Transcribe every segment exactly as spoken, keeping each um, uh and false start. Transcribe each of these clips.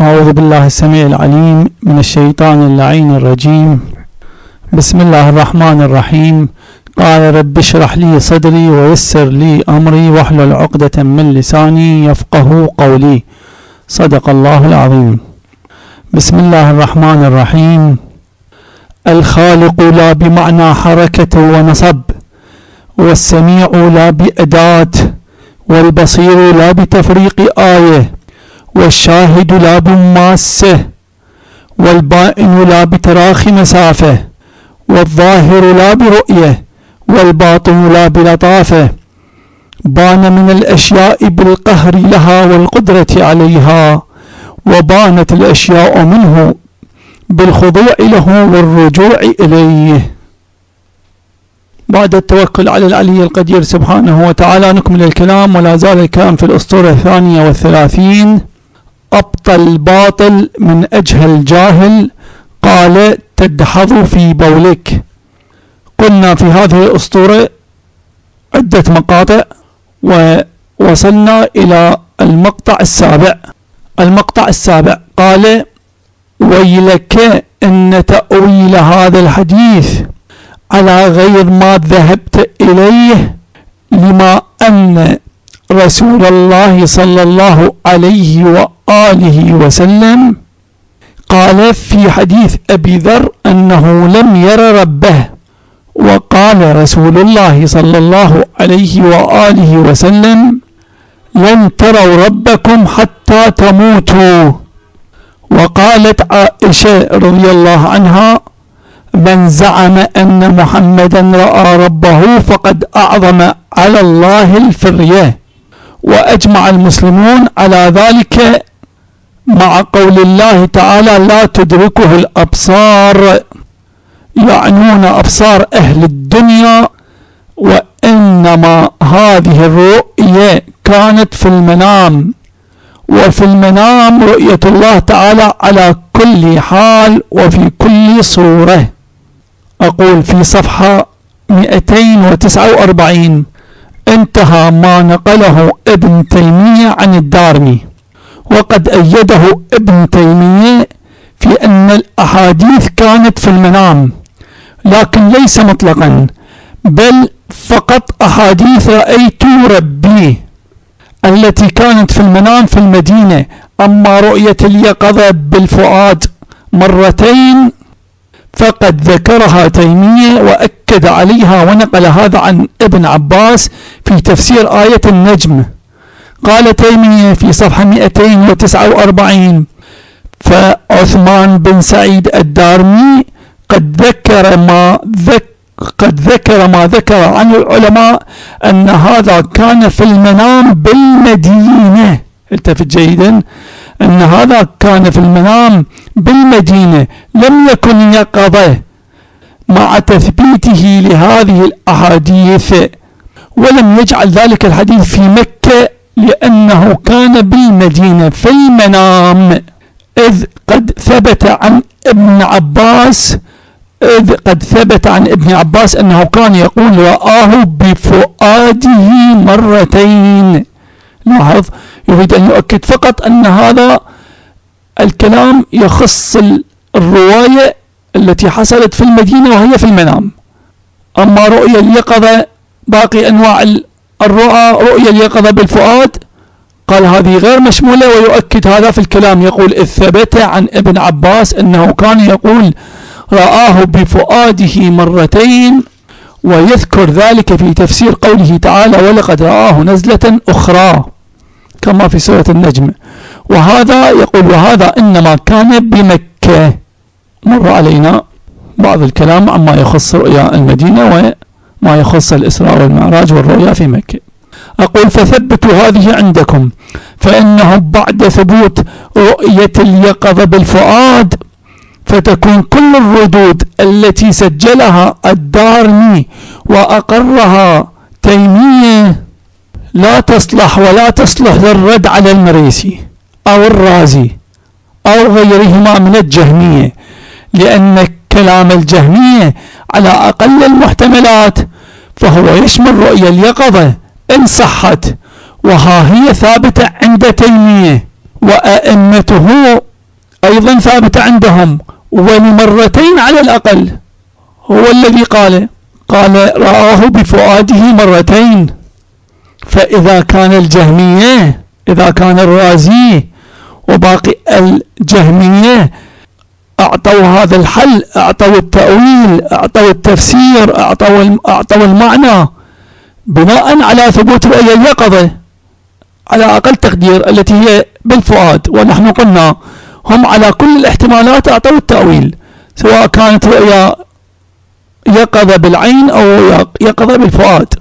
أعوذ بالله السميع العليم من الشيطان اللعين الرجيم. بسم الله الرحمن الرحيم. قال رب اشرح لي صدري ويسر لي أمري واحلل عقدة من لساني يفقه قولي. صدق الله العظيم. بسم الله الرحمن الرحيم. الخالق لا بمعنى حركة ونصب، والسميع لا بأداة، والبصير لا بتفريق آية، والشاهد لا بماسة، والبائن لا بتراخي مسافة، والظاهر لا برؤية، والباطن لا بلطافة. بان من الأشياء بالقهر لها والقدرة عليها، وبانت الأشياء منه بالخضوع له والرجوع إليه. بعد التوكل على العلي القدير سبحانه وتعالى نكمل الكلام، ولا زال الكلام في الأسطورة الثانية والثلاثين. أبطل باطل من أجهل جاهل، قال تدحض في بولك. قلنا في هذه الأسطورة عدة مقاطع، ووصلنا إلى المقطع السابع. المقطع السابع قال: ويلك إن تأويل هذا الحديث على غير ما ذهبت إليه، لما أن رسول الله صلى الله عليه وآله وسلم قال في حديث أبي ذر أنه لم ير ربه، وقال رسول الله صلى الله عليه وآله وسلم: لن تروا ربكم حتى تموتوا. وقالت عائشة رضي الله عنها: من زعم أن محمدا رأى ربه فقد أعظم على الله الفرية. وأجمع المسلمون على ذلك مع قول الله تعالى: لا تدركه الأبصار، يعنون أبصار أهل الدنيا، وإنما هذه الرؤية كانت في المنام، وفي المنام رؤية الله تعالى على كل حال وفي كل صورة. أقول في صفحة مئتين وتسعة وأربعين: انتهى ما نقله ابن تيمية عن الدارمي، وقد أيده ابن تيمية في أن الأحاديث كانت في المنام، لكن ليس مطلقا، بل فقط أحاديث رأيت ربي التي كانت في المنام في المدينة. أما رؤية اليقظة بالفؤاد مرتين فقد ذكرها تيمية وأكد عليها، ونقل هذا عن ابن عباس في تفسير آية النجم. قال تيمية في صفحة مئتين وتسعة وأربعين: فعثمان بن سعيد الدارمي قد ذكر ما ذكر قد ذكر ما ذكر عن العلماء أن هذا كان في المنام بالمدينة. التفت جيدا، أن هذا كان في المنام بالمدينة، لم يكن يقظة، مع تثبيته لهذه الأحاديث، ولم يجعل ذلك الحديث في مكة لأنه كان بالمدينة في المنام، إذ قد ثبت عن ابن عباس إذ قد ثبت عن ابن عباس أنه كان يقول: رآه بفؤاده مرتين. لاحظ، يريد أن يؤكد فقط أن هذا الكلام يخص الرواية التي حصلت في المدينة وهي في المنام. أما رؤية اليقظة باقي أنواع الرؤى، رؤية اليقظة بالفؤاد، قال هذه غير مشمولة، ويؤكد هذا في الكلام. يقول: إذ ثبت عن ابن عباس أنه كان يقول: رآه بفؤاده مرتين، ويذكر ذلك في تفسير قوله تعالى: ولقد رآه نزلة أخرى، كما في سورة النجم. وهذا يقول: وهذا إنما كان بمكة. مر علينا بعض الكلام عما يخص رؤيا المدينة وما يخص الإسراء والمعراج والرؤيا في مكة. أقول: فثبتوا هذه عندكم، فإنه بعد ثبوت رؤية اليقظة بالفؤاد فتكون كل الردود التي سجلها الدارمي وأقرها تيمية لا تصلح ولا تصلح للرد على المريسي أو الرازي أو غيرهما من الجهمية، لأن كلام الجهمية على أقل المحتملات فهو يشمل رؤية اليقظة إن صحت، وها هي ثابتة عند تيمية وأئمته أيضا ثابتة عندهم، ولمرتين على الأقل. هو الذي قال قال رآه بفؤاده مرتين. فإذا كان الجهمية، إذا كان الرازي وباقي الجهمية أعطوا هذا الحل، أعطوا التأويل، أعطوا التفسير، أعطوا أعطوا المعنى بناء على ثبوت رؤية اليقظة على أقل تقدير التي هي بالفؤاد، ونحن قلنا هم على كل الاحتمالات أعطوا التأويل، سواء كانت رؤية يقظة بالعين أو يقظة بالفؤاد.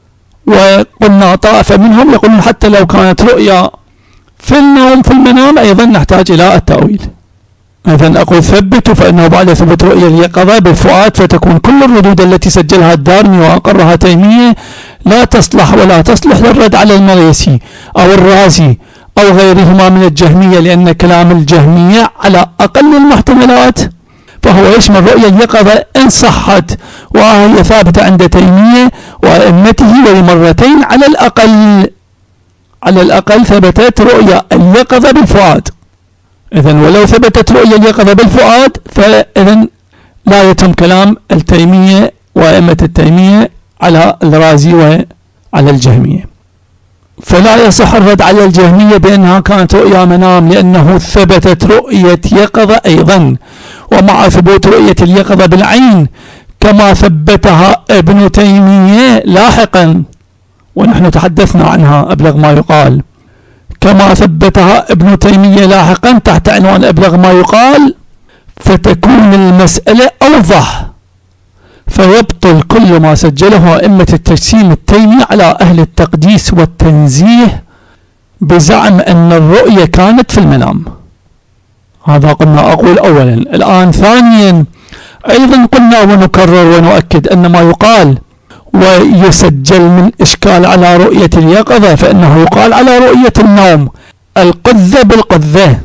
وقلنا طائفة منهم يقولون حتى لو كانت رؤية في النوم في المنام أيضا نحتاج إلى التأويل. إذن أقول ثبتوا، فإنه بعد ثبوت رؤية اليقظة بالفؤاد فتكون كل الردود التي سجلها الدارمي وأقرها تيمية لا تصلح ولا تصلح للرد على المريسي أو الرازي أو غيرهما من الجهمية، لأن كلام الجهمية على أقل المحتملات فهو يشمل رؤية اليقظة إن صحت، وهي ثابتة عند تيمية وأئمته ولمرتين على الأقل. على الأقل ثبتت رؤية اليقظة بالفؤاد. إذن ولو ثبتت رؤية اليقظة بالفؤاد فإذن لا يتم كلام التيمية وأئمة التيمية على الرازي وعلى الجهمية. فلا يصح الرد على الجهمية بأنها كانت رؤيا منام، لأنه ثبتت رؤية يقظة أيضا، ومع ثبوت رؤية اليقظة بالعين كما ثبتها ابن تيمية لاحقا، ونحن تحدثنا عنها أبلغ ما يقال، كما ثبتها ابن تيمية لاحقا تحت عنوان أبلغ ما يقال، فتكون المسألة أوضح، فيبطل كل ما سجله أئمة التجسيم التيمي على أهل التقديس والتنزيه بزعم أن الرؤية كانت في المنام. هذا قلنا أقول أولا. الآن ثانيا أيضا قلنا ونكرر ونؤكد أن ما يقال ويسجل من إشكال على رؤية اليقظة فإنه يقال على رؤية النوم القذة بالقذة،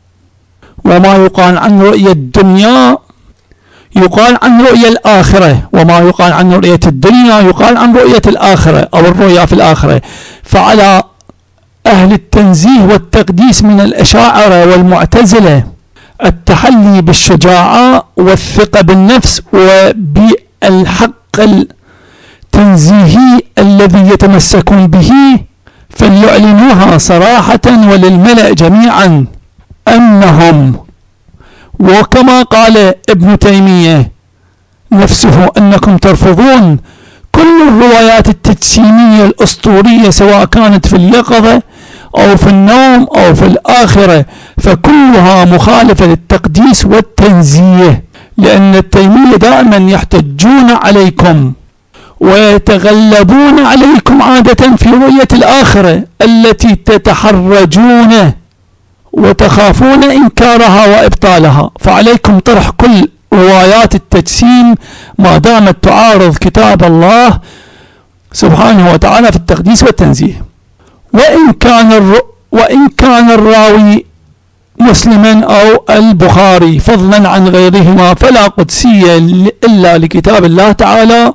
وما يقال عن رؤية الدنيا يقال عن رؤية الآخرة، وما يقال عن رؤية الدنيا يقال عن رؤية الآخرة أو الرؤيا في الآخرة. فعلى أهل التنزيه والتقديس من الأشاعرة والمعتزلة التحلي بالشجاعة والثقة بالنفس وبالحق التنزيهي الذي يتمسكون به، فليعلنوها صراحة وللملأ جميعا أنهم، وكما قال ابن تيمية نفسه أنكم ترفضون كل الروايات التجسيمية الأسطورية سواء كانت في اليقظة أو في النوم أو في الآخرة، فكلها مخالفة للتقديس والتنزيه، لأن التيمية دائما يحتجون عليكم ويتغلبون عليكم عادة في رؤية الآخرة التي تتحرجون وتخافون إنكارها وإبطالها، فعليكم طرح كل روايات التجسيم ما دامت تعارض كتاب الله سبحانه وتعالى في التقديس والتنزيه. وإن كان الر... وإن كان الراوي مسلما أو البخاري فضلا عن غيرهما فلا قدسية إلا لكتاب الله تعالى،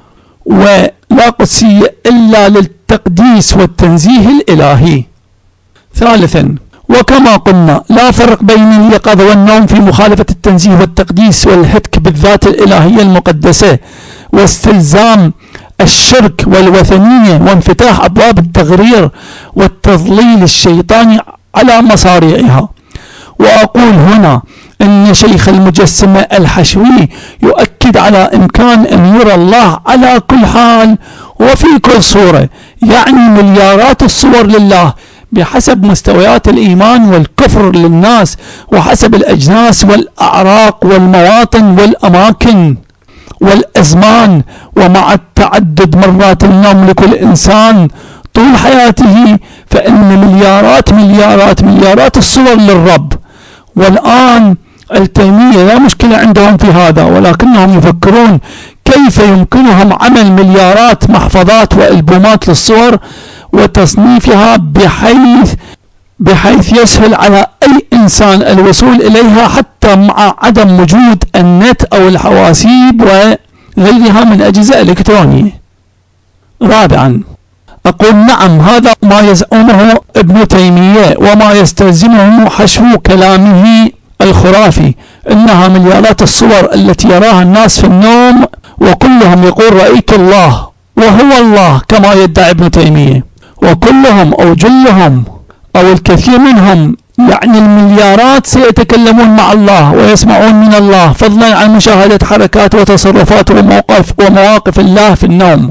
ولا قدسية إلا للتقديس والتنزيه الإلهي. ثالثا، وكما قلنا لا فرق بين اليقظة والنوم في مخالفة التنزيه والتقديس والهتك بالذات الإلهية المقدسة واستلزام الشرك والوثنية وانفتاح أبواب التغرير والتضليل الشيطاني على مصاريعها. وأقول هنا أن شيخ المجسمة الحشوي يؤكد على إمكان أن يرى الله على كل حال وفي كل صورة، يعني مليارات الصور لله بحسب مستويات الإيمان والكفر للناس وحسب الأجناس والأعراق والمواطن والأماكن والأزمان، ومع التعدد مرات النوم لكل إنسان طول حياته، فإن مليارات مليارات مليارات الصور للرب. والآن التيمية لا مشكلة عندهم في هذا، ولكنهم يفكرون كيف يمكنهم عمل مليارات محفظات وألبومات للصور وتصنيفها بحيث بحيث يسهل على أي إنسان الوصول إليها حتى مع عدم وجود النت أو الحواسيب وغيرها من أجهزة إلكترونية. رابعا، أقول نعم هذا ما يزعمه ابن تيمية وما يستلزمه حشو كلامه الخرافي إنها مليارات الصور التي يراها الناس في النوم وكلهم يقول رأيت الله وهو الله كما يدعي ابن تيمية، وكلهم أو جلهم أو الكثير منهم يعني المليارات سيتكلمون مع الله ويسمعون من الله، فضلا عن مشاهدة حركات وتصرفات ومواقف, ومواقف الله في النوم.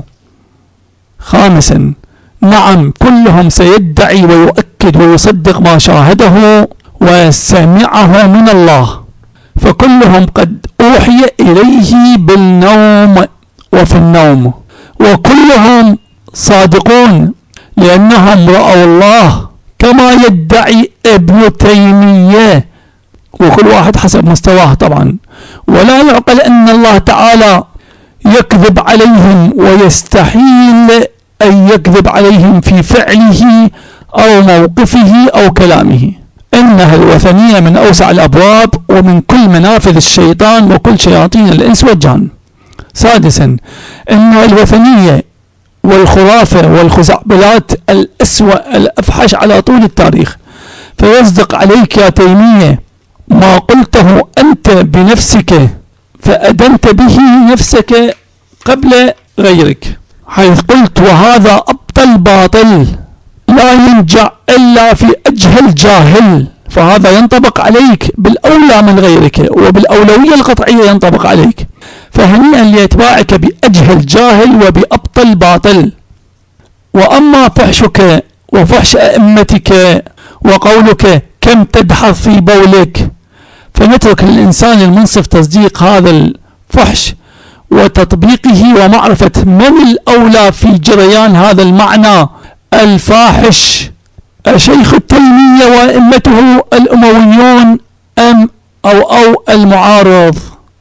خامسا، نعم كلهم سيدعي ويؤكد ويصدق ما شاهده وسمعه من الله، فكلهم قد أوحي إليه بالنوم وفي النوم، وكلهم صادقون لأنهم رأوا الله كما يدعي ابن تيمية، وكل واحد حسب مستواه طبعا. ولا يعقل أن الله تعالى يكذب عليهم، ويستحيل أن يكذب عليهم في فعله أو موقفه أو كلامه. إنها الوثنية من أوسع الأبواب ومن كل منافذ الشيطان وكل شياطين الإنس والجان. سادسا، إنها الوثنية والخرافة والخزعبلات الأسوأ الأفحش على طول التاريخ، فيصدق عليك يا تيمية ما قلته أنت بنفسك، فأدنت به نفسك قبل غيرك، حيث قلت وهذا أبطل باطل لا ينجع إلا في أجهل جاهل، فهذا ينطبق عليك بالأولى من غيرك، وبالأولوية القطعية ينطبق عليك، فهنيئا ليتباعك بأجهل جاهل وبأبطل باطل. وأما فحشك وفحش أئمتك وقولك كم تدحض في بولك، فنترك للإنسان المنصف تصديق هذا الفحش وتطبيقه ومعرفة من الأولى في جريان هذا المعنى الفاحش، الشيخ التيمية وأئمته الأمويون أم أو أو المعارض.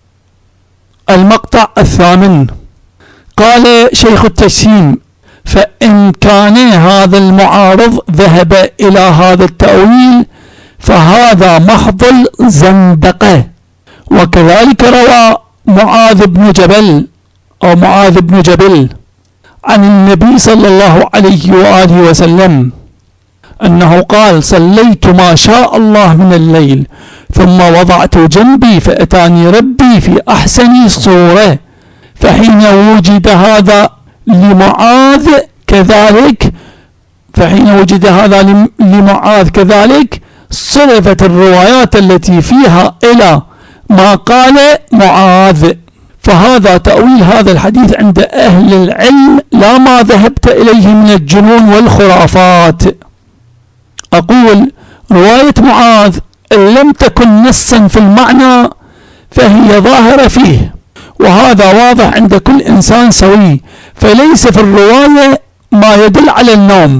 المقطع الثامن، قال شيخ التجسيم: فإن كان هذا المعارض ذهب إلى هذا التأويل فهذا محض الزندقة. وكذلك روى معاذ بن جبل أو معاذ بن جبل عن النبي صلى الله عليه وآله وسلم أنه قال: صليت ما شاء الله من الليل ثم وضعت جنبي فأتاني ربي في أحسن صورة، فحين وجد هذا لمعاذ كذلك فحين وجد هذا لمعاذ كذلك صرفت الروايات التي فيها إلى ما قال معاذ، فهذا تأويل هذا الحديث عند أهل العلم لا ما ذهبت إليه من الجنون والخرافات. أقول رواية معاذ إن لم تكن نصا في المعنى فهي ظاهرة فيه، وهذا واضح عند كل إنسان سوي، فليس في الرواية ما يدل على النوم،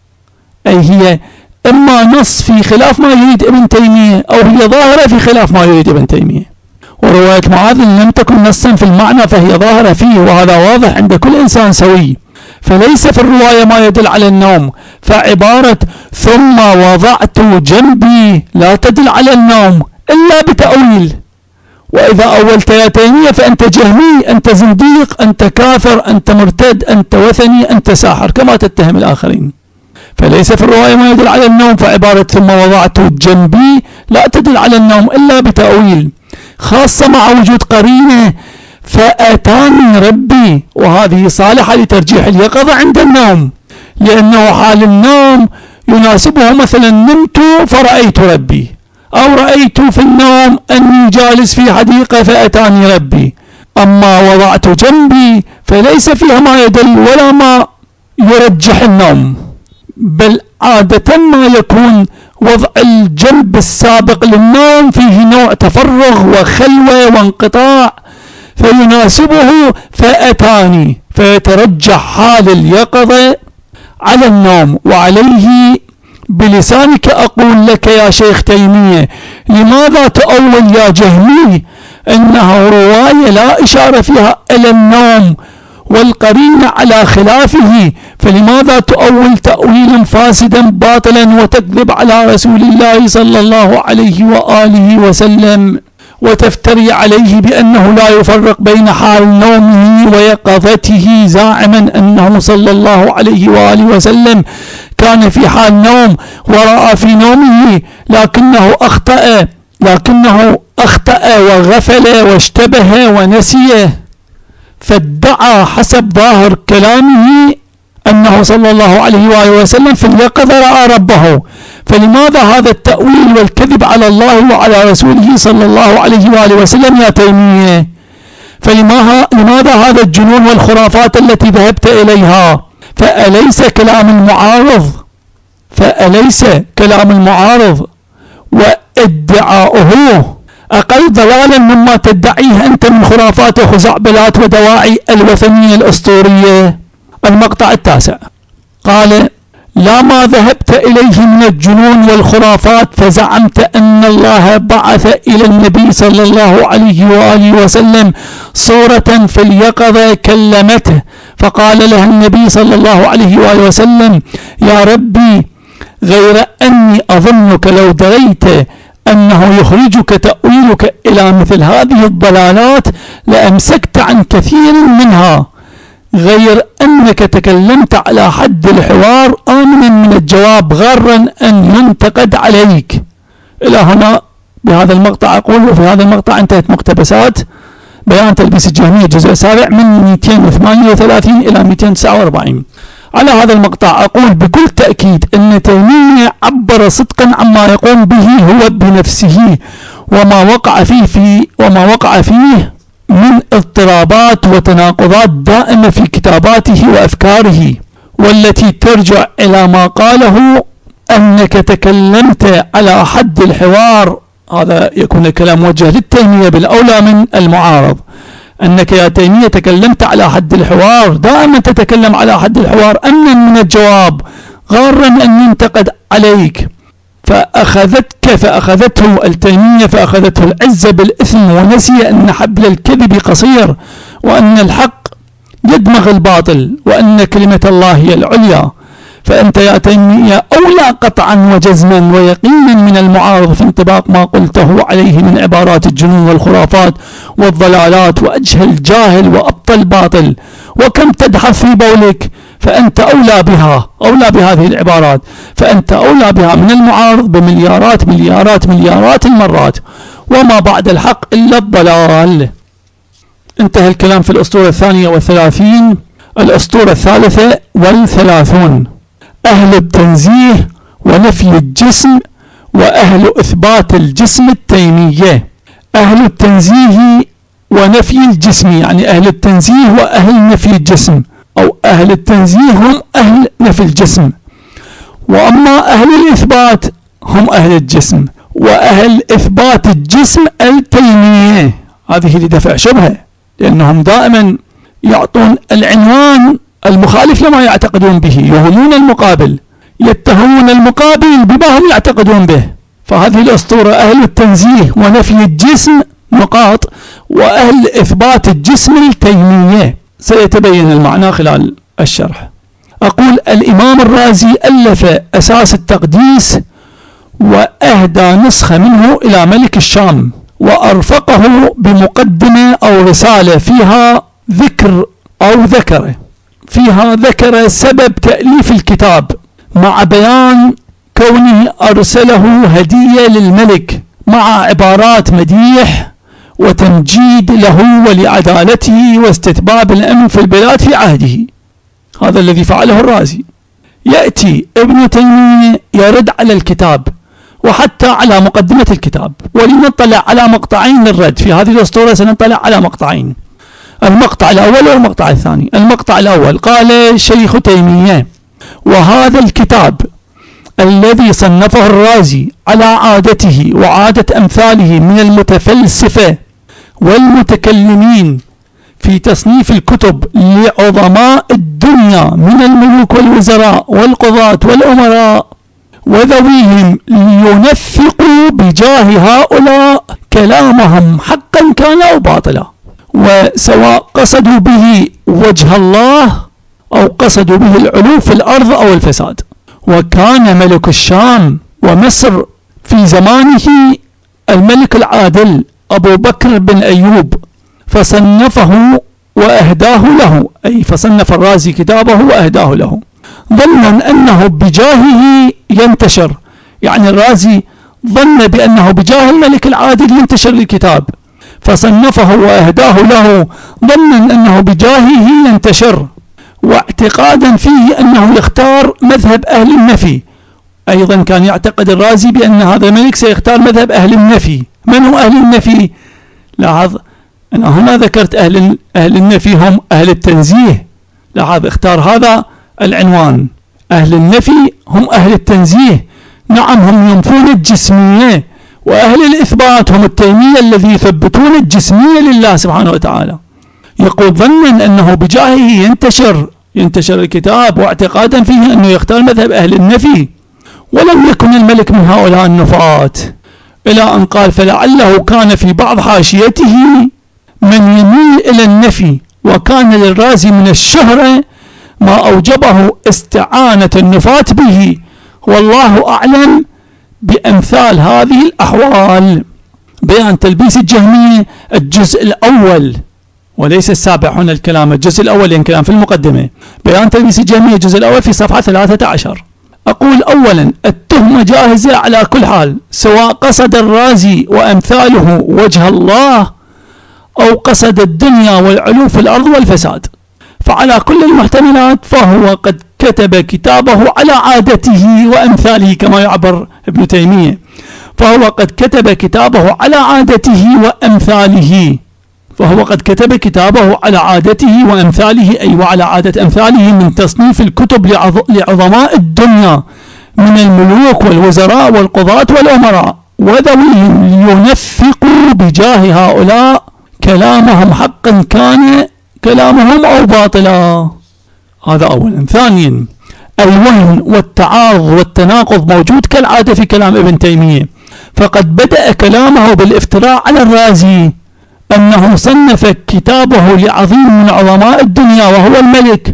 أي هي إما نص في خلاف ما يريد ابن تيمية أو هي ظاهرة في خلاف ما يريد ابن تيمية. ورواية معاذ إن لم تكن نصا في المعنى فهي ظاهرة فيه، وهذا واضح عند كل إنسان سوي، فليس في الرواية ما يدل على النوم، فعبارة ثم وضعت جنبي لا تدل على النوم إلا بتأويل. وإذا أولت يا تيمية فأنت جهمي، أنت زنديق، أنت كافر، أنت مرتد، أنت وثني، أنت ساحر كما تتهم الآخرين. فليس في الرواية ما يدل على النوم، فعبارة ثم وضعت جنبي لا تدل على النوم إلا بتأويل، خاصة مع وجود قرينة فأتاني ربي، وهذه صالحة لترجيح اليقظة عند النوم، لأنه حال النوم يناسبه مثلا نمت فرأيت ربي، أو رأيت في النوم أني جالس في حديقة فأتاني ربي. أما وضعت جنبي فليس فيها ما يدل ولا ما يرجح النوم، بل عادة ما يكون وضع الجنب السابق للنوم فيه نوع تفرغ وخلوة وانقطاع فيناسبه فأتاني، فيترجح حال اليقظة على النوم. وعليه بلسانك أقول لك يا شيخ تيمية: لماذا تؤول يا جهمي أنها رواية لا إشارة فيها إلى النوم والقرينة على خلافه، فلماذا تؤول تأويلا فاسدا باطلا وتكذب على رسول الله صلى الله عليه وآله وسلم وتفتري عليه بأنه لا يفرق بين حال نومه ويقظته، زاعما أنه صلى الله عليه وآله وسلم كان في حال نوم ورأى في نومه، لكنه أخطأ لكنه أخطأ وغفل واشتبه ونسي، فادعى حسب ظاهر كلامه أنه صلى الله عليه وآله وسلم في اليقظة رأى ربه. فلماذا هذا التأويل والكذب على الله وعلى رسوله صلى الله عليه وآله وسلم يا تيمية؟ فلماذا هذا الجنون والخرافات التي ذهبت إليها؟ فأليس كلام المعارض فأليس كلام المعارض وادعاؤه أقل ضلالا مما تدعيه أنت من خرافات وخزعبلات ودواعي الوثنية الأسطورية؟ المقطع التاسع قال: لا ما ذهبت إليه من الجنون والخرافات فزعمت أن الله بعث إلى النبي صلى الله عليه وآله وسلم صورة في اليقظة كلمته، فقال لها النبي صلى الله عليه وآله وسلم: يا ربي، غير أني أظنك لو دريت أنه يخرجك تأويلك إلى مثل هذه الضلالات لأمسكت عن كثير منها، غير أنك تكلمت على حد الحوار آمنا من الجواب غارا أن ينتقد عليك. إلى هنا بهذا المقطع أقول. وفي هذا المقطع انتهت مقتبسات بيان تلبيس الجهمية الجزء السابع من مئتين وثمانية وثلاثين إلى مئتين وتسعة وأربعين. على هذا المقطع أقول بكل تأكيد أن تيمية عبر صدقا عما يقوم به هو بنفسه وما وقع فيه في وما وقع فيه من اضطرابات وتناقضات دائمة في كتاباته وأفكاره، والتي ترجع إلى ما قاله أنك تكلمت على حد الحوار. هذا يكون الكلام موجه للتيمية بالأولى من المعارض، أنك يا تيمية تكلمت على حد الحوار، دائما تتكلم على حد الحوار أمنا من الجواب غارا أن ينتقد عليك. فأخذتك فأخذته التيمية فأخذته العزة بالإثم، ونسي أن حبل الكذب قصير، وأن الحق يدمغ الباطل، وأن كلمة الله هي العليا. فأنت يا تيمية أولى قطعا وجزما ويقينا من المعارض في انطباق ما قلته عليه من عبارات الجنون والخرافات والضلالات وأجهل جاهل وأبطل باطل. وكم تدحف في بولك، فأنت أولى بها أولى بهذه العبارات، فأنت أولى بها من المعارض بمليارات مليارات مليارات المرات، وما بعد الحق إلا الضلال. انتهى الكلام في الأسطورة الثانية والثلاثين. الأسطورة الثالثة والثلاثون: أهل التنزيه ونفي الجسم وأهل إثبات الجسم التيمية. أهل التنزيه ونفي الجسم يعني أهل التنزيه وأهل نفي الجسم، أو أهل التنزيه هم أهل نفي الجسم، وأما أهل الإثبات هم أهل الجسم، وأهل إثبات الجسم التيمية. هذه لدفع شبهة، لأنهم دائما يعطون العنوان المخالف لما يعتقدون به، يهونون المقابل، يتهمون المقابل بما هم يعتقدون به. فهذه الأسطورة أهل التنزيه ونفي الجسم نقاط، وأهل إثبات الجسم التيمية. سيتبين المعنى خلال الشرح. أقول: الإمام الرازي ألف أساس التقديس وأهدى نسخة منه إلى ملك الشام، وأرفقه بمقدمة أو رسالة فيها ذكر أو ذكر فيها ذكر سبب تأليف الكتاب، مع بيان كونه أرسله هدية للملك، مع عبارات مديح وتمجيد له ولعدالته واستتباب الأمن في البلاد في عهده. هذا الذي فعله الرازي. يأتي ابن تيمية يرد على الكتاب وحتى على مقدمة الكتاب. ولنطلع على مقطعين للرد في هذه الأسطورة، سنطلع على مقطعين، المقطع الأول والمقطع الثاني. المقطع الأول: قال شيخ تيمية: وهذا الكتاب الذي صنفه الرازي على عادته وعادة أمثاله من المتفلسفة والمتكلمين في تصنيف الكتب لعظماء الدنيا من الملوك والوزراء والقضاة والأمراء وذويهم، لينفقوا بجاه هؤلاء كلامهم حقا كان أو باطلا، وسواء قصدوا به وجه الله أو قصدوا به العلو في الأرض أو الفساد. وكان ملك الشام ومصر في زمانه الملك العادل أبو بكر بن أيوب، فصنفه وأهداه له، أي فصنف الرازي كتابه وأهداه له ظنا أنه بجاهه ينتشر. يعني الرازي ظن بأنه بجاه الملك العادل ينتشر الكتاب فصنفه وأهداه له ظنا أنه بجاهه ينتشر، واعتقادا فيه أنه يختار مذهب أهل النفي. أيضا كان يعتقد الرازي بأن هذا الملك سيختار مذهب أهل النفي. من هو أهل النفي؟ لاحظ أنا هنا ذكرت أهل, أهل النفي هم أهل التنزيه. لاحظ اختار هذا العنوان، أهل النفي هم أهل التنزيه. نعم هم ينفون الجسمية، وأهل الإثبات هم التيمية الذي يثبتون الجسمية لله سبحانه وتعالى. يقول ظنا أنه بجاهه ينتشر ينتشر الكتاب، واعتقادا فيه أنه يختار مذهب أهل النفي، ولم يكن الملك من هؤلاء النفاة. إلى أن قال فلعله كان في بعض حاشيته من يميل إلى النفي، وكان للرازي من الشهرة ما أوجبه استعانة النفاة به، والله أعلم بأمثال هذه الأحوال. بيان تلبيس الجهمية الجزء الأول وليس السابع هنا الكلام، الجزء الأول يعني كلام في المقدمة. بيان تلبيس الجهمية الجزء الأول في صفحة ثلاثة عشر. أقول أولا التهمة جاهزة على كل حال، سواء قصد الرازي وأمثاله وجه الله أو قصد الدنيا والعلو في الأرض والفساد، فعلى كل المحتملات فهو قد كتب كتابه على عادته وأمثاله كما يعبر ابن تيمية، فهو قد كتب كتابه على عادته وأمثاله فهو قد كتب كتابه على عادته وأمثاله أي وعلى عادة أمثاله من تصنيف الكتب لعظماء الدنيا من الملوك والوزراء والقضاة والأمراء وذويهم، لينفقوا بجاه هؤلاء كلامهم حقا كان كلامهم أو باطلا. هذا أولا. ثانيا الوهن والتعارض والتناقض موجود كالعادة في كلام ابن تيمية، فقد بدأ كلامه بالافتراء على الرازي أنه صنف كتابه لعظيم من عظماء الدنيا وهو الملك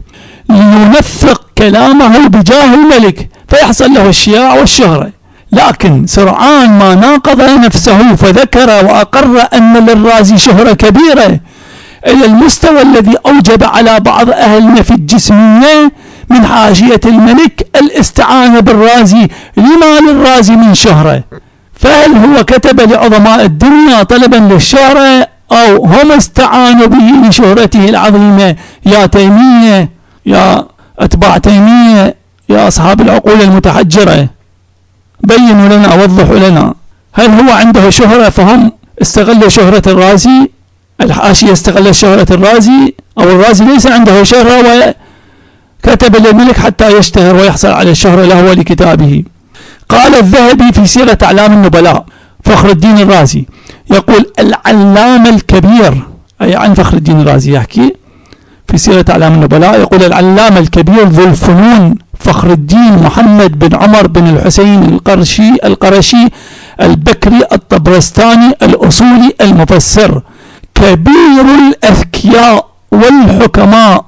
لينفق كلامه بجاه الملك فيحصل له الشياع والشهرة، لكن سرعان ما ناقض نفسه فذكر وأقر أن للرازي شهرة كبيرة إلى المستوى الذي أوجب على بعض أهل النفي الجسمية من حاشية الملك الاستعانة بالرازي لما للرازي من شهرة. فهل هو كتب لعظماء الدنيا طلبا للشهرة أو هم استعانوا به لشهرته العظيمة؟ يا تيمية، يا أتباع تيمية، يا أصحاب العقول المتحجرة، بينوا لنا وضحوا لنا، هل هو عنده شهرة فهم استغلوا شهرة الرازي؟ الحاشية استغل شهرة الرازي، أو الرازي ليس عنده شهرة وكتب للملك حتى يشتهر ويحصل على الشهرة له ولكتابه؟ قال الذهبي في سيرة أعلام النبلاء فخر الدين الرازي يقول العلامة الكبير، أي عن فخر الدين الرازي يحكي في سيرة أعلام النبلاء، يقول العلامة الكبير ذو الفنون فخر الدين محمد بن عمر بن الحسين القرشي القرشي البكري الطبرستاني الأصولي المفسر كبير الأذكياء والحكماء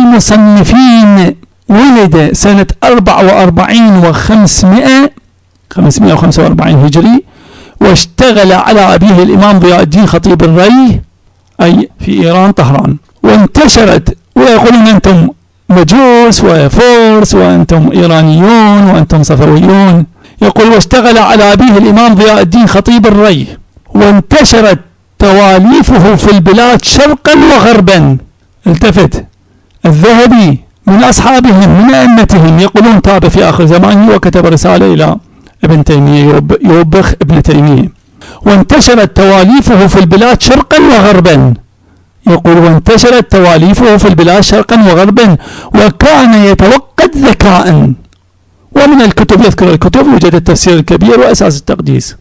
والمصنفين، ولد سنة أربعة وأربعين وخمسمائة خمسمائة وخمسة وأربعين هجري، واشتغل على أبيه الإمام ضياء الدين خطيب الري أي في إيران طهران، وانتشرت ويقولون أنتم مجوس وفرس وأنتم إيرانيون وأنتم صفويون. يقول واشتغل على أبيه الإمام ضياء الدين خطيب الري، وانتشرت تواليفه في البلاد شرقا وغربا. التفت الذهبي من أصحابهم من أئمتهم يقولون تاب في آخر زمانه وكتب رسالة إلى ابن تيمية يوبخ ابن تيمية. وانتشرت تواليفه في البلاد شرقا وغربا، يقول وانتشرت تواليفه في البلاد شرقا وغربا، وكان يتوقد ذكاء. ومن الكتب يذكر الكتب وجد التفسير الكبير وأساس التقديس.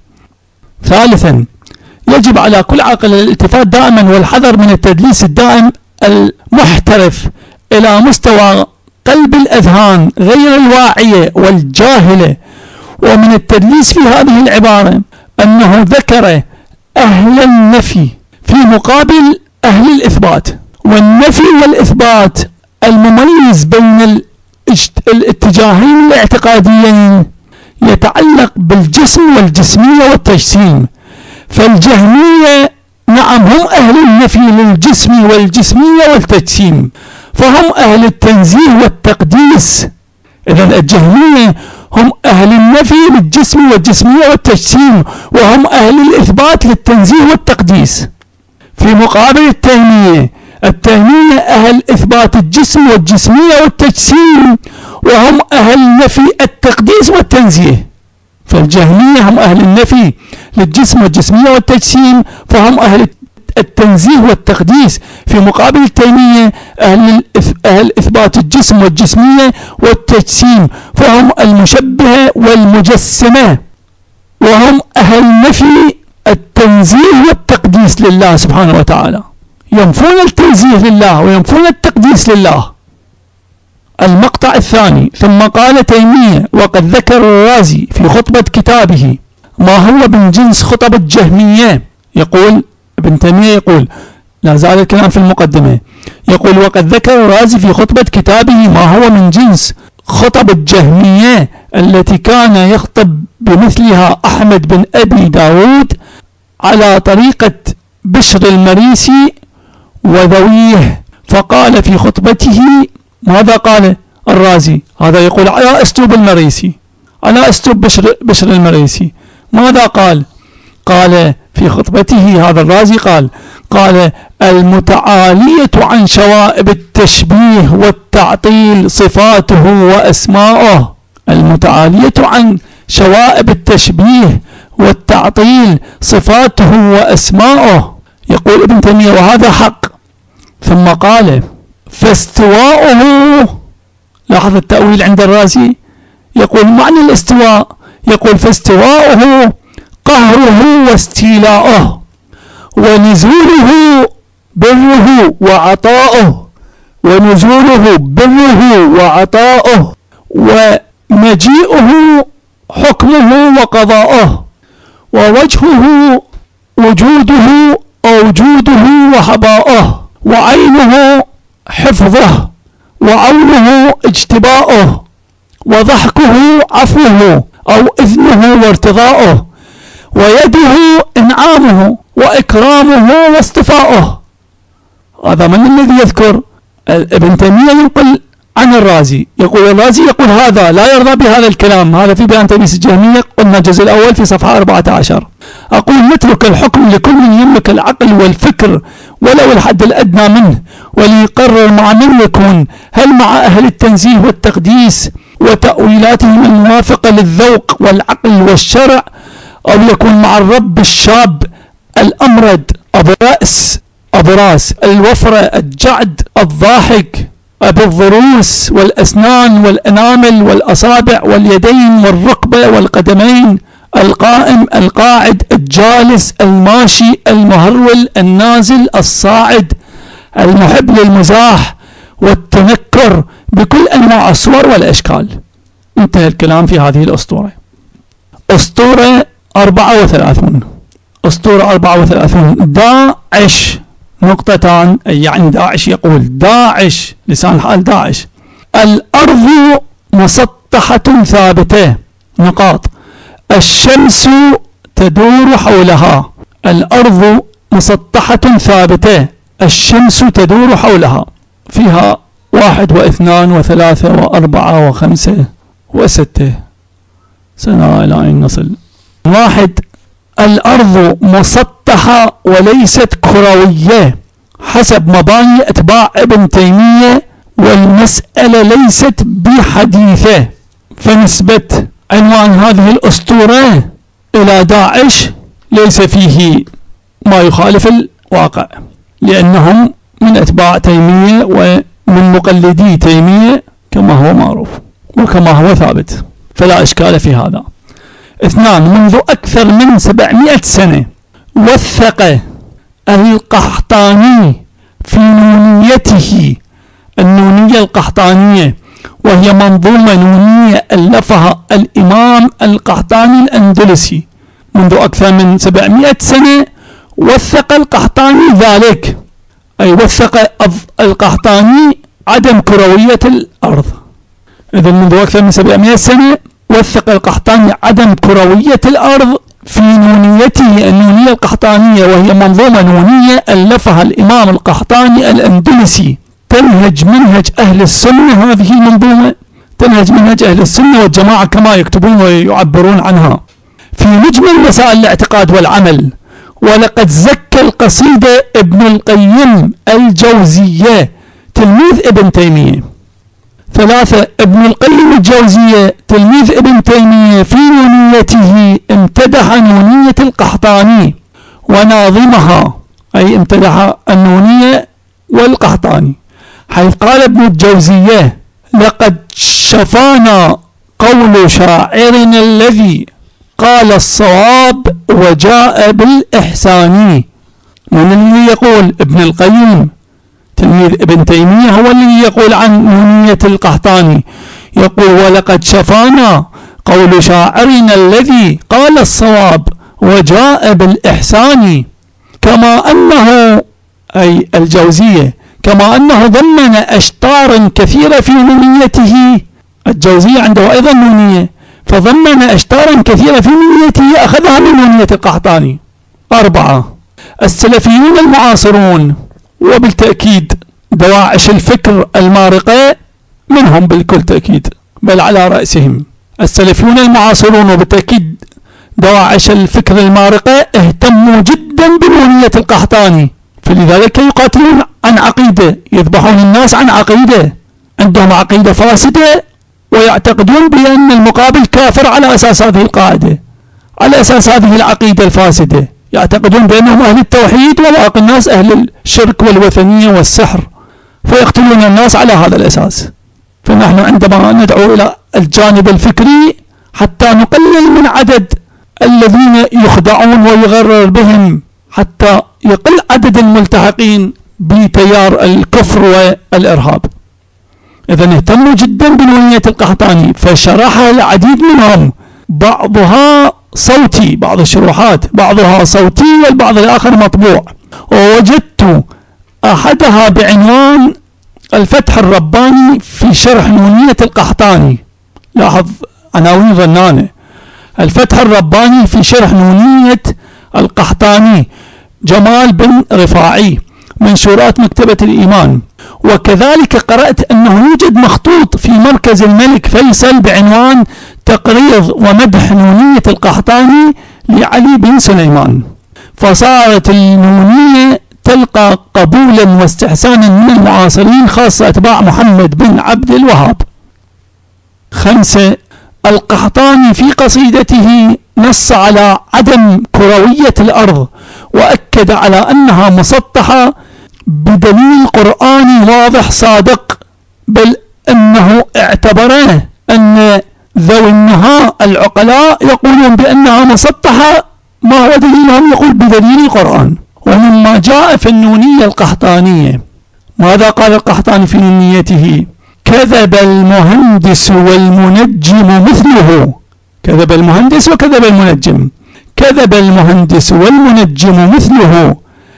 ثالثا يجب على كل عاقل الالتفات دائما والحذر من التدليس الدائم المحترف إلى مستوى قلب الأذهان غير الواعية والجاهلة. ومن التدليس في هذه العبارة أنه ذكر أهل النفي في مقابل أهل الإثبات، والنفي والإثبات المميز بين الاتجاهين الاعتقاديين يتعلق بالجسم والجسمية والتجسيم. فالجهمية نعم هم أهل النفي للجسم والجسمية والتجسيم، فهم أهل التنزيه والتقديس. إذن الجهمية هم أهل النفي للجسم والجسمية والتجسيم، وهم أهل الإثبات للتنزيه والتقديس. في مقابل التيمية، التيمية أهل إثبات الجسم والجسمية والتجسيم، وهم أهل نفي التقديس والتنزيه. فالجهمية هم أهل النفي للجسم والجسمية والتجسيم، فهم أهل التنزيه والتقديس. في مقابل التيمية أهل, أهل إثبات الجسم والجسمية والتجسيم، فهم المشبهة والمجسمة، وهم أهل نفي التنزيه والتقديس لله سبحانه وتعالى. ينفون التنزيه لله وينفون التقديس لله. المقطع الثاني: ثم قال تيمية وقد ذكر الرازي في خطبة كتابه ما هو من جنس خطب الجهمية. يقول ابن تيمية يقول، لا زال الكلام في المقدمة، يقول وقد ذكر الرازي في خطبة كتابه ما هو من جنس خطب الجهمية التي كان يخطب بمثلها أحمد بن أبي داود على طريقة بشر المريسي وذويه. فقال في خطبته، ماذا قال الرازي؟ هذا يقول على أسلوب المريسي، على أسلوب بشر, بشر المريسي. ماذا قال؟ قال في خطبته هذا الرازي قال قال المتعالية عن شوائب التشبيه والتعطيل صفاته وأسماؤه. المتعالية عن شوائب التشبيه والتعطيل صفاته وأسماؤه. يقول ابن تيمية وهذا حق. ثم قال فاستواؤه، لاحظ التأويل عند الرازي، يقول معنى الاستواء، يقول فاستواؤه قهره واستيلاؤه، ونزوله بره وعطاؤه، ونزوله بره وعطاؤه، ومجيئه حكمه وقضاؤه، ووجهه وجوده ووجوده وحباؤه، وعينه حفظه، وعونه اجتباؤه، وضحكه عفوه أو إذنه وارتضاؤه، ويده إنعامه وإكرامه واصطفاؤه. هذا من الذي يذكر؟ ابن تيمية ينقل عن الرازي، يقول الرازي يقول هذا لا يرضى بهذا الكلام. هذا في بيان تلبيس الجهمية، قلنا الجزء الأول في صفحة أربعة عشر. أقول نترك الحكم لكل من يملك العقل والفكر ولو الحد الأدنى منه، وليقرر مع من يكون، هل مع أهل التنزيه والتقديس وتأويلاتهم الموافقة للذوق والعقل والشرع، أو يكون مع الرب الشاب الأمرد أبو رأس أبو راس الوفرة الجعد الضاحك أبو الضروس والأسنان والأنامل والأصابع واليدين والركبة والقدمين، القائم القاعد الجالس الماشي المهرول النازل الصاعد، المحب للمزاح والتنكر بكل أنواع الصور والأشكال. انتهى الكلام في هذه الأسطورة. أسطورة أربعة وثلاثون. أسطورة أربعة وثلاثون. داعش نقطتان، يعني داعش يقول داعش لسان الحال داعش الأرض مسطحة ثابتة نقاط، الشمس تدور حولها. الأرض مسطحة ثابتة، الشمس تدور حولها. فيها واحد واثنان وثلاثة وأربعة وخمسة وستة، سنرى إلى أين نصل. واحد: الأرض مسطحة وليست كروية حسب مباني أتباع ابن تيمية، والمسألة ليست بحديثة. فنسبة عنوان هذه الأسطورة إلى داعش ليس فيه ما يخالف الواقع، لأنهم من أتباع تيمية ومن مقلدي تيمية كما هو معروف وكما هو ثابت، فلا إشكال في هذا. اثنان: منذ أكثر من سبعمائة سنة وثق القحطاني في نونيته، النونية القحطانية، وهي منظومة نونية ألفها الإمام القحطاني الأندلسي منذ أكثر من سبعمائة سنة. وثق القحطاني ذلك، أي وثق القحطاني عدم كروية الأرض. إذن منذ أكثر من سبعمائة سنة وثق القحطاني عدم كروية الأرض في نونيته النونية القحطانية، وهي منظومة نونية ألفها الإمام القحطاني الأندلسي، تنهج منهج أهل السنة. هذه المنظومة تنهج منهج أهل السنة والجماعة كما يكتبون ويعبرون عنها في مجمل مسائل الاعتقاد والعمل. ولقد زكى القصيدة ابن القيم الجوزية تلميذ ابن تيمية. ثلاثة، ابن القيم الجوزية تلميذ ابن تيمية في نونيته امتدح نونية القحطاني وناظمها، أي امتدح النونية والقحطاني، حيث قال ابن الجوزية: لقد شفانا قول شاعرنا الذي قال الصواب وجاء بالإحسان. من اللي يقول؟ ابن القيم تلميذ ابن تيمية هو الذي يقول عن نونية القحطاني، يقول: ولقد شفانا قول شاعرنا الذي قال الصواب وجاء بالإحسان. كما أنه، أي الجوزية، كما أنه ضمن أشطارا كثيرة في نونيته، الجوزية عنده أيضا نونية، فضمن أشطارا كثيرة في نونيته أخذها من نونية القحطاني. أربعة، السلفيون المعاصرون، وبالتأكيد دواعش الفكر المارقة منهم بالكل تأكيد، بل على رأسهم السلفيون المعاصرون، وبالتأكيد دواعش الفكر المارقة اهتموا جدا بنونية القحطاني، فلذلك يقاتلون عن عقيدة، يذبحون الناس عن عقيدة، عندهم عقيدة فاسدة ويعتقدون بأن المقابل كافر على أساس هذه القاعدة، على أساس هذه العقيدة الفاسدة، يعتقدون بأنهم أهل التوحيد وباقي الناس أهل الشرك والوثنية والسحر، فيقتلون الناس على هذا الأساس. فنحن عندما ندعو إلى الجانب الفكري حتى نقلل من عدد الذين يخدعون ويغرر بهم، حتى يقل عدد الملتحقين بتيار الكفر والإرهاب. إذن اهتموا جدا بنونية القحطاني، فشرحها العديد منهم، بعضها صوتي، بعض الشروحات بعضها صوتي والبعض الآخر مطبوع. ووجدت أحدها بعنوان الفتح الرباني في شرح نونية القحطاني، لاحظ عناوين ظنانة، الفتح الرباني في شرح نونية القحطاني، جمال بن رفاعي، منشورات مكتبة الإيمان. وكذلك قرأت أنه يوجد مخطوط في مركز الملك فيصل بعنوان تقريض ومدح نونية القحطاني لعلي بن سليمان، فصارت النونية تلقى قبولا واستحسانا من المعاصرين، خاصة أتباع محمد بن عبد الوهاب. خمسة، القحطاني في قصيدته نص على عدم كروية الأرض، وأكد على أنها مسطحة بدليل قرآني واضح صادق، بل أنه اعتبره أن ذوي النهاء العقلاء يقولون بأنها مسطحة، ما هو دليلهم؟ يقول بدليل القرآن. ومما جاء في النونية القحطانية، ماذا قال القحطاني في نونيته؟ كذب المهندس والمنجم مثله، كذب المهندس وكذب المنجم، كذب المهندس والمنجم مثله،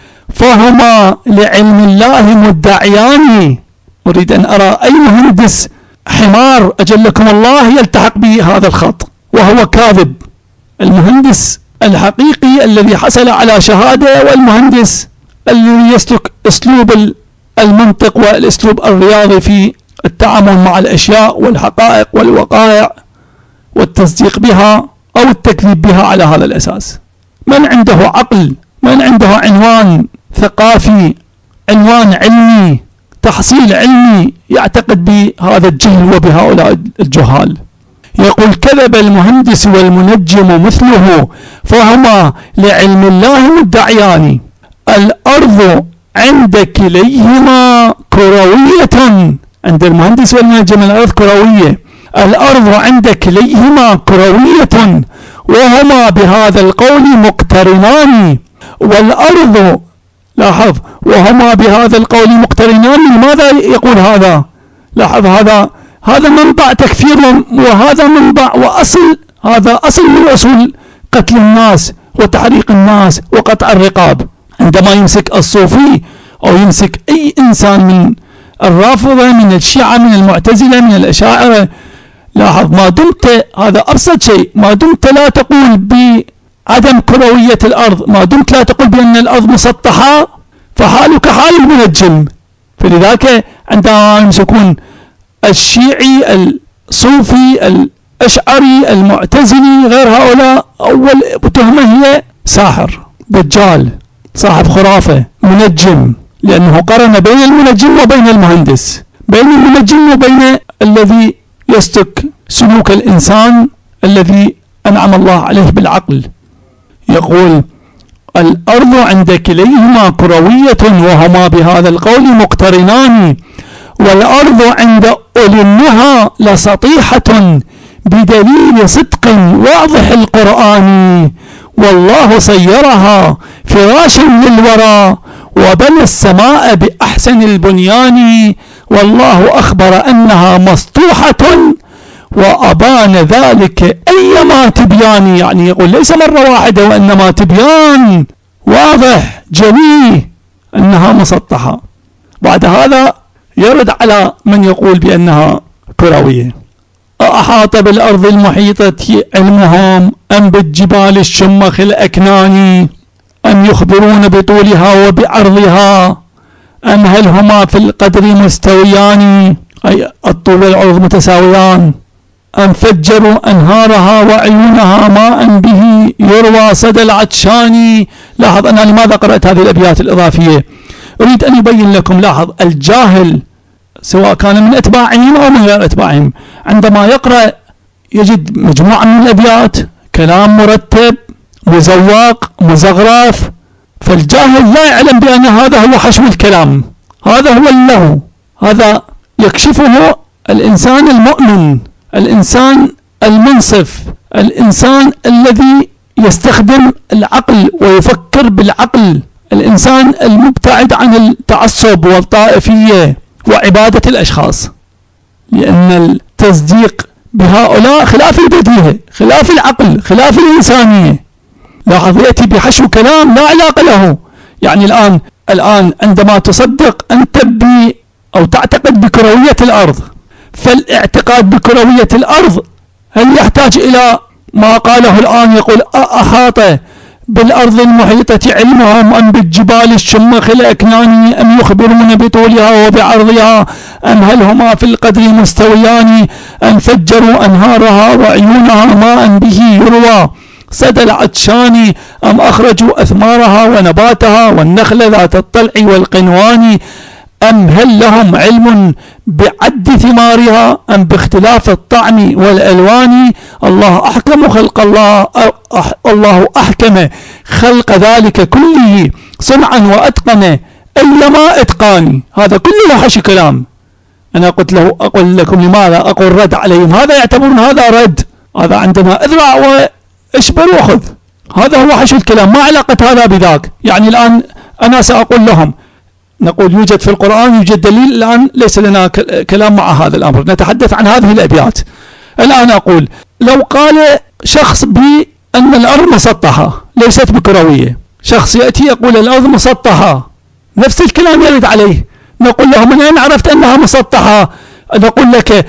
فهما لعلم الله مدعيان. أريد أن أرى أي مهندس حمار أجلكم الله يلتحق بهذا الخط وهو كاذب. المهندس الحقيقي الذي حصل على شهادة، والمهندس الذي يسلك أسلوب المنطق والأسلوب الرياضي في التعامل مع الأشياء والحقائق والوقائع والتصديق بها أو التكذيب بها على هذا الأساس. من عنده عقل، من عنده عنوان ثقافي، عنوان علمي، تحصيل علمي، يعتقد بهذا الجهل وبهؤلاء الجهال. يقول كذب المهندس والمنجم مثله، فهما لعلم الله مدعيان. الأرض عند كليهما كروية، عند المهندس والمنجم الأرض كروية، الأرض عند كليهما كروية، وهما بهذا القول مقترنان. والأرض، لاحظ، وهما بهذا القول مقترنان. لماذا يقول هذا؟ لاحظ، هذا هذا منبع تكفير، وهذا منبع وأصل، هذا أصل من أصول قتل الناس وتحريق الناس وقطع الرقاب. عندما يمسك الصوفي أو يمسك أي إنسان من الرافضة، من الشيعة، من المعتزلة، من الأشاعرة، لاحظ، ما دمت، هذا أبسط شيء، ما دمت لا تقول بعدم كروية الأرض، ما دمت لا تقول بأن الأرض مسطحة، فحالك حال المنجم. فلذلك عندما يمسكون الشيعي الصوفي الأشعري المعتزلي غير هؤلاء، أول تهمة هي ساحر دجال صاحب خرافة منجم، لأنه قرن بين المنجم وبين المهندس، بين المنجم وبين الذي يسلك سلوك الإنسان الذي أنعم الله عليه بالعقل. يقول الأرض عند كليهما كروية وهما بهذا القول مقترنان، والأرض عند أولنها لسطيحة بدليل صدق واضح القرآن، والله صيرها فراشا للورى وبنى السماء بأحسن البنيان، والله أخبر أنها مسطوحة وأبان ذلك أيما تبيان. يعني يقول ليس مرة واحدة وإنما تبيان واضح جلي أنها مسطحة. بعد هذا يرد على من يقول بأنها كروية. أحاط بالأرض المحيطة علمهم أم بالجبال الشمخ الأكنان، أم يخبرون بطولها وبعرضها، أم هل هما في القدر مستويان، أي الطول والعرض متساويان، أم فجروا أنهارها وعيونها ماء به يروى صدى العطشان. لاحظ أنا لماذا قرأت هذه الأبيات الإضافية؟ أريد أن يبين لكم. لاحظ الجاهل سواء كان من أتباعهم أو من غير أتباعهم عندما يقرأ يجد مجموعة من الأبيات كلام مرتب مزواق مزغرف، فالجاهل لا يعلم بأن هذا هو حشو الكلام، هذا هو اللهو. هذا يكشفه الإنسان المؤمن، الإنسان المنصف، الإنسان الذي يستخدم العقل ويفكر بالعقل، الإنسان المبتعد عن التعصب والطائفية وعبادة الأشخاص. لأن التصديق بهؤلاء خلاف البديهة، خلاف العقل، خلاف الإنسانية. لاحظ يأتي بحشو كلام لا علاقة له. يعني الآن الآن عندما تصدق أنت ب أو تعتقد بكروية الأرض، فالاعتقاد بكروية الأرض هل يحتاج إلى ما قاله الآن؟ يقول أحاط بالأرض المحيطة علمهم أم بالجبال الشمخ الأكنان، أم يخبرون بطولها وبعرضها، أم هل هما في القدر مستويان، أم فجروا أنهارها وعيونها ماء به يروى صدى العطشان، أم أخرجوا أثمارها ونباتها والنخل ذات الطلع والقنوان، أم هل لهم علم بعد ثمارها، أم باختلاف الطعم والألوان. الله أحكم خلق الله أح الله أحكم خلق ذلك كله صنعا وأتقن أيما إتقان. هذا كله حشي كلام. أنا قلت له أقول لكم لماذا أقول رد عليهم، هذا يعتبرون هذا رد، هذا عندما اذرع واشبر وخذ، هذا هو حشو الكلام، ما علاقة هذا بذاك. يعني الآن أنا سأقول لهم نقول يوجد في القرآن يوجد دليل، الآن ليس لنا كلام مع هذا الأمر، نتحدث عن هذه الأبيات. الآن أقول لو قال شخص بأن الأرض مسطحة ليست بكروية، شخص يأتي يقول الأرض مسطحة، نفس الكلام يرد عليه، نقول له من أين عرفت أنها مسطحة؟ نقول لك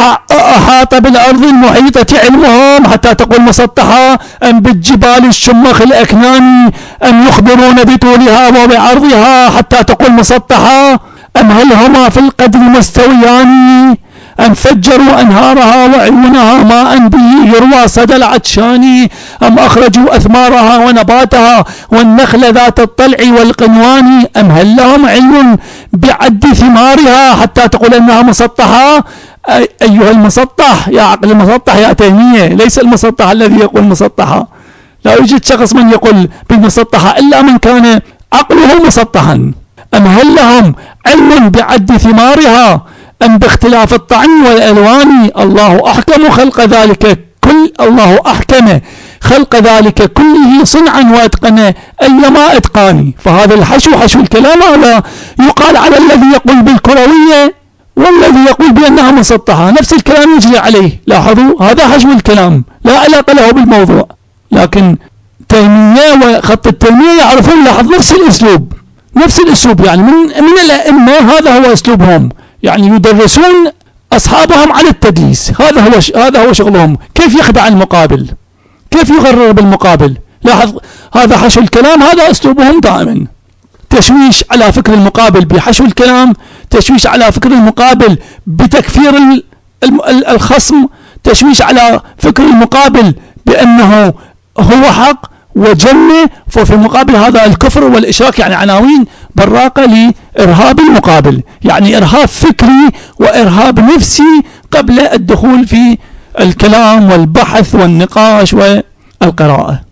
أحاط بالأرض المحيطة علمهم حتى تقول مسطحة، أم بالجبال الشمخ الأكنان، أم يخبرون بطولها وبعرضها حتى تقول مسطحة، أم هل هما في القدر مستويان، أم فجروا أنهارها وعيونها ماء به يروى صدى العطشان، أم أخرجوا أثمارها ونباتها والنخل ذات الطلع والقنوان، أم هل لهم علم بعد ثمارها حتى تقول أنها مسطحة. أيها المسطح يا عقل المسطح يا تيمية، ليس المسطح الذي يقول مسطحة، لا يوجد شخص من يقول بالمسطحة إلا من كان عقله مسطحا. أم هل لهم علم بعد ثمارها، أم باختلاف الطعم والألوان. الله أحكم خلق ذلك كل الله أحكم خلق ذلك كله صنعا وأتقن أيما إتقان. فهذا الحشو حشو الكلام هذا يقال على الذي يقول بالكروية والذي يقول بأنها مسطحة، نفس الكلام يجري عليه. لاحظوا هذا حشو الكلام لا علاقة له بالموضوع. لكن تيمية وخط التيمية يعرفون، لاحظ نفس الأسلوب نفس الأسلوب يعني من من الأئمة هذا هو أسلوبهم، يعني يدرسون أصحابهم على التدليس، هذا هو هذا هو شغلهم، كيف يخدع المقابل، كيف يغرر بالمقابل. لاحظ هذا حشو الكلام، هذا أسلوبهم دائما، تشويش على فكر المقابل بحشو الكلام، تشويش على فكر المقابل بتكفير الخصم، تشويش على فكر المقابل بأنه هو حق وجنة، ففي المقابل هذا الكفر والإشراك، يعني عناوين براقة لإرهاب المقابل، يعني إرهاب فكري وإرهاب نفسي قبل الدخول في الكلام والبحث والنقاش والقراءة.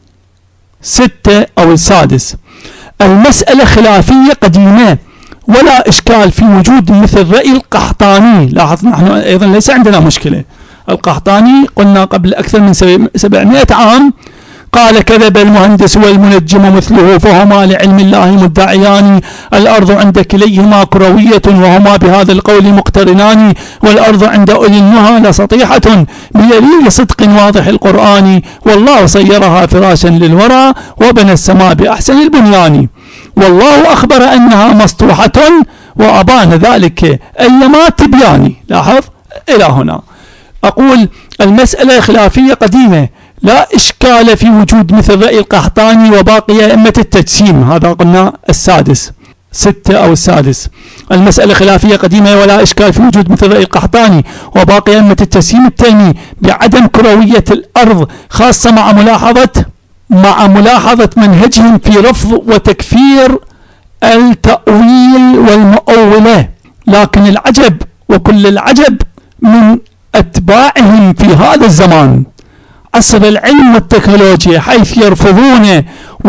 ستة أو السادس، المسألة خلافية قديمة ولا إشكال في وجود مثل رأي القحطاني. لاحظ نحن أيضا ليس عندنا مشكلة. القحطاني قلنا قبل أكثر من سبعمائة عام قال: كذب المهندس والمنجم مثله، فهما لعلم الله مدعيان، الأرض عند كليهما كروية وهما بهذا القول مقترنان، والأرض عند أولي النهى لسطيحة بدليل صدق واضح القرآن، والله صيرها فراشا للورى وبنى السماء بأحسن البنيان، والله أخبر أنها مسطوحة وأبان ذلك أيما تبيان. لاحظ إلى هنا. أقول المسألة خلافية قديمة لا إشكال في وجود مثل رأي القحطاني وباقي أئمة التجسيم. هذا قلنا السادس. ستة أو السادس، المسألة خلافية قديمة ولا إشكال في وجود مثل رأي القحطاني وباقي أئمة التجسيم التيمي بعدم كروية الأرض، خاصة مع ملاحظة مع ملاحظة منهجهم في رفض وتكفير التأويل والمؤولة. لكن العجب وكل العجب من أتباعهم في هذا الزمان عصر العلم والتكنولوجيا، حيث يرفضون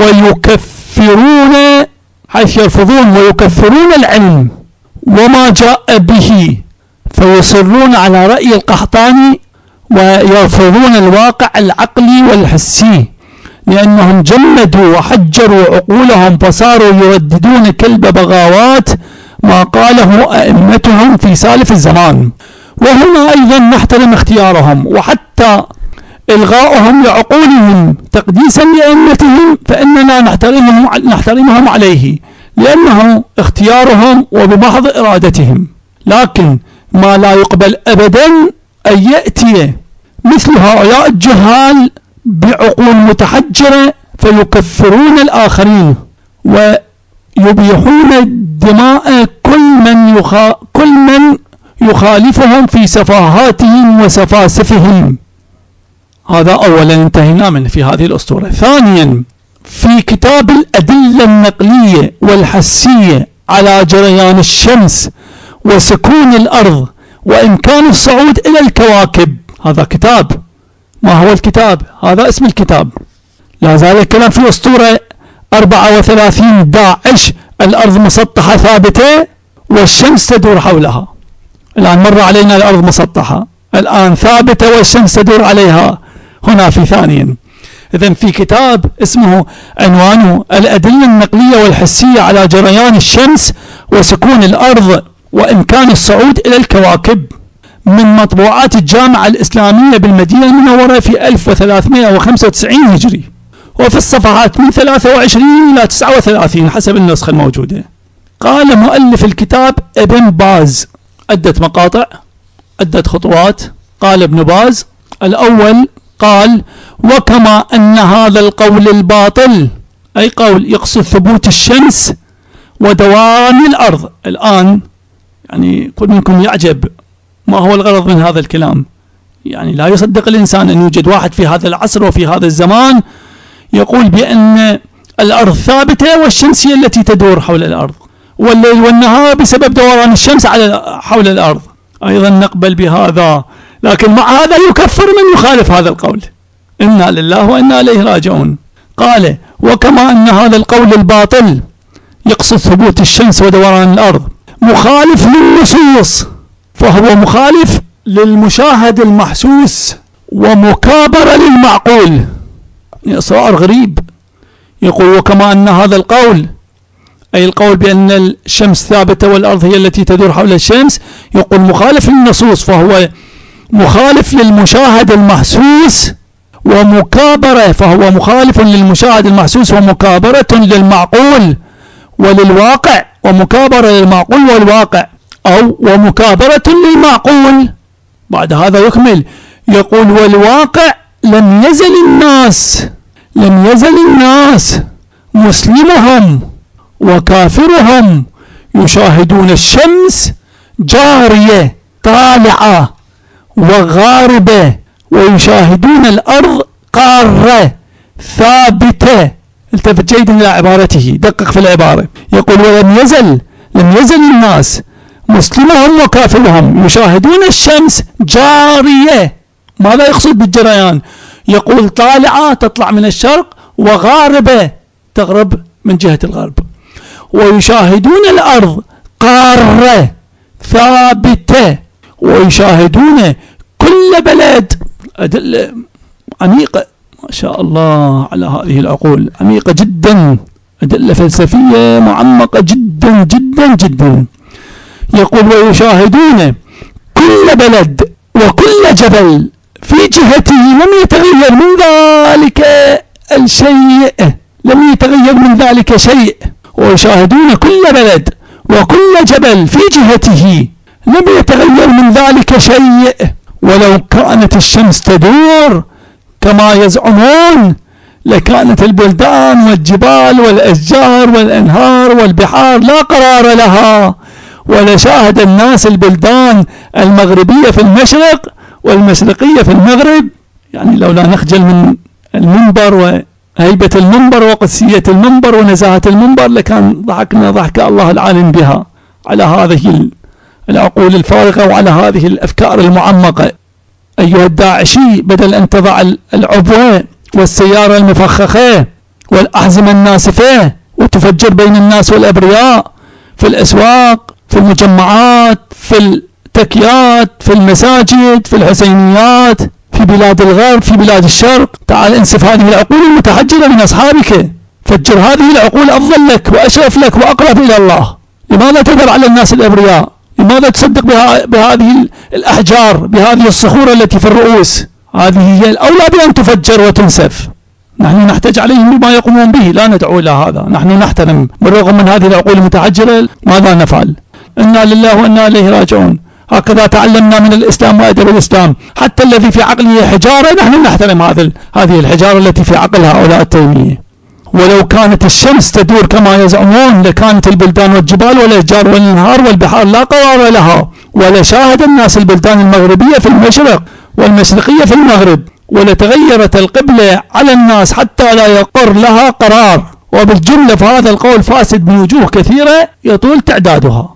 ويكفرون حيث يرفضون ويكفرون العلم وما جاء به، فيصرون على رأي القحطاني ويرفضون الواقع العقلي والحسي، لأنهم جمدوا وحجروا عقولهم فصاروا يرددون كلب بغاوات ما قاله أئمتهم في سالف الزمان. وهنا أيضا نحترم اختيارهم وحتى إلغاؤهم لعقولهم تقديسا لأئمتهم، فإننا نحترمهم, نحترمهم عليه لأنه اختيارهم وبمحض إرادتهم. لكن ما لا يقبل أبدا أن يأتي مثل هؤلاء الجهال بعقول متحجرة فيكفرون الآخرين ويبيحون دماء كل من, يخا كل من يخالفهم في سفاهاتهم وسفاسفهم. هذا أولا انتهينا منه في هذه الأسطورة. ثانيا، في كتاب الأدلة النقلية والحسية على جريان الشمس وسكون الأرض وإمكان الصعود إلى الكواكب، هذا كتاب. ما هو الكتاب؟ هذا اسم الكتاب. لا زال الكلام في أسطورة أربعة وثلاثين داعش، الأرض مسطحة ثابتة والشمس تدور حولها. الآن مر علينا الأرض مسطحة، الآن ثابتة والشمس تدور عليها هنا في ثانيا. إذن في كتاب اسمه عنوانه الأدلة النقلية والحسية على جريان الشمس وسكون الأرض وإمكان الصعود إلى الكواكب، من مطبوعات الجامعة الإسلامية بالمدينة المنورة في ألف وثلاثمائة وخمسة وتسعين هجري، وفي الصفحات من ثلاثة وعشرين إلى تسعة وثلاثين حسب النسخة الموجودة. قال مؤلف الكتاب ابن باز، عدة مقاطع عدة خطوات. قال ابن باز: الأول قال: وكما أن هذا القول الباطل، أي قول يقصد ثبوت الشمس ودوام الأرض. الآن يعني كل منكم يعجب ما هو الغرض من هذا الكلام. يعني لا يصدق الإنسان أن يوجد واحد في هذا العصر وفي هذا الزمان يقول بأن الأرض ثابتة والشمس هي التي تدور حول الأرض، والليل والنهار بسبب دوران الشمس على حول الأرض. أيضا نقبل بهذا، لكن مع هذا يكفر من يخالف هذا القول. إنا لله وإنا إليه راجعون. قال: وكما أن هذا القول الباطل يقصد ثبوت الشمس ودوران الأرض مخالف للنصوص، فهو مخالف للمشاهد المحسوس ومكابرة للمعقول. إصرار غريب. يقول: وكما أن هذا القول، أي القول بأن الشمس ثابتة والأرض هي التي تدور حول الشمس، يقول مخالف للنصوص، فهو مخالف للمشاهد المحسوس ومكابرة، فهو مخالف للمشاهد المحسوس ومكابرة للمعقول وللواقع، ومكابرة للمعقول والواقع، أو ومكابرة للمعقول. بعد هذا يكمل يقول: والواقع لم يزل الناس لم يزل الناس مسلمهم وكافرهم يشاهدون الشمس جارية طالعة وغاربة، ويشاهدون الأرض قارة ثابتة. التفت جيدا إلى عبارته، دقق في العبارة. يقول ولم يزل لم يزل الناس مسلمهم وكافرهم يشاهدون الشمس جارية. ماذا يقصد بالجريان؟ يقول طالعة تطلع من الشرق، وغاربة تغرب من جهة الغرب. ويشاهدون الأرض قارة ثابتة، ويشاهدون كل بلد. أدلة عميقة ما شاء الله على هذه العقول، عميقة جدا، أدلة فلسفية معمقة جدا جدا جدا. يقول ويشاهدون كل بلد وكل جبل في جهته لم يتغير من ذلك الشيء، لم يتغير من ذلك شيء. ويشاهدون كل بلد وكل جبل في جهته لم يتغير من ذلك شيء. ولو كانت الشمس تدور كما يزعمون لكانت البلدان والجبال والأشجار والأنهار والبحار لا قرار لها، ولشاهد الناس البلدان المغربية في المشرق والمشرقية في المغرب. يعني لولا نخجل من المنبر وهيبة المنبر وقدسية المنبر ونزاهة المنبر لكان ضحكنا ضحك الله العالم بها على هذه العقول الفارغة وعلى هذه الأفكار المعمقة. أيها الداعشي، بدل أن تضع العبوة والسيارة المفخخة والأحزمة الناسفة وتفجر بين الناس والأبرياء في الأسواق، في المجمعات، في التكيات، في المساجد، في الحسينيات، في بلاد الغرب، في بلاد الشرق، تعال انسف هذه العقول المتحجرة من أصحابك، فجر هذه العقول أفضل لك وأشرف لك وأقرب إلى الله. لماذا تذر على الناس الأبرياء؟ لماذا تصدق بها بهذه الأحجار، بهذه الصخور التي في الرؤوس؟ هذه هي الأولى بأن تفجر وتنسف. نحن نحتاج عليهم بما يقومون به، لا ندعو إلى هذا. نحن نحترم بالرغم من هذه العقول المتحجرة. ماذا نفعل؟ إنا لله وإنا إليه راجعون. هكذا تعلمنا من الإسلام وأدب الإسلام. حتى الذي في عقله حجارة نحن نحترم هذه هذه الحجارة التي في عقل هؤلاء التيمية. ولو كانت الشمس تدور كما يزعمون لكانت البلدان والجبال والأشجار والأنهار والبحار لا قرار لها، ولشاهد الناس البلدان المغربية في المشرق والمشرقية في المغرب، ولتغيرت القبلة على الناس حتى لا يقر لها قرار. وبالجملة فهذا القول فاسد من وجوه كثيرة يطول تعدادها.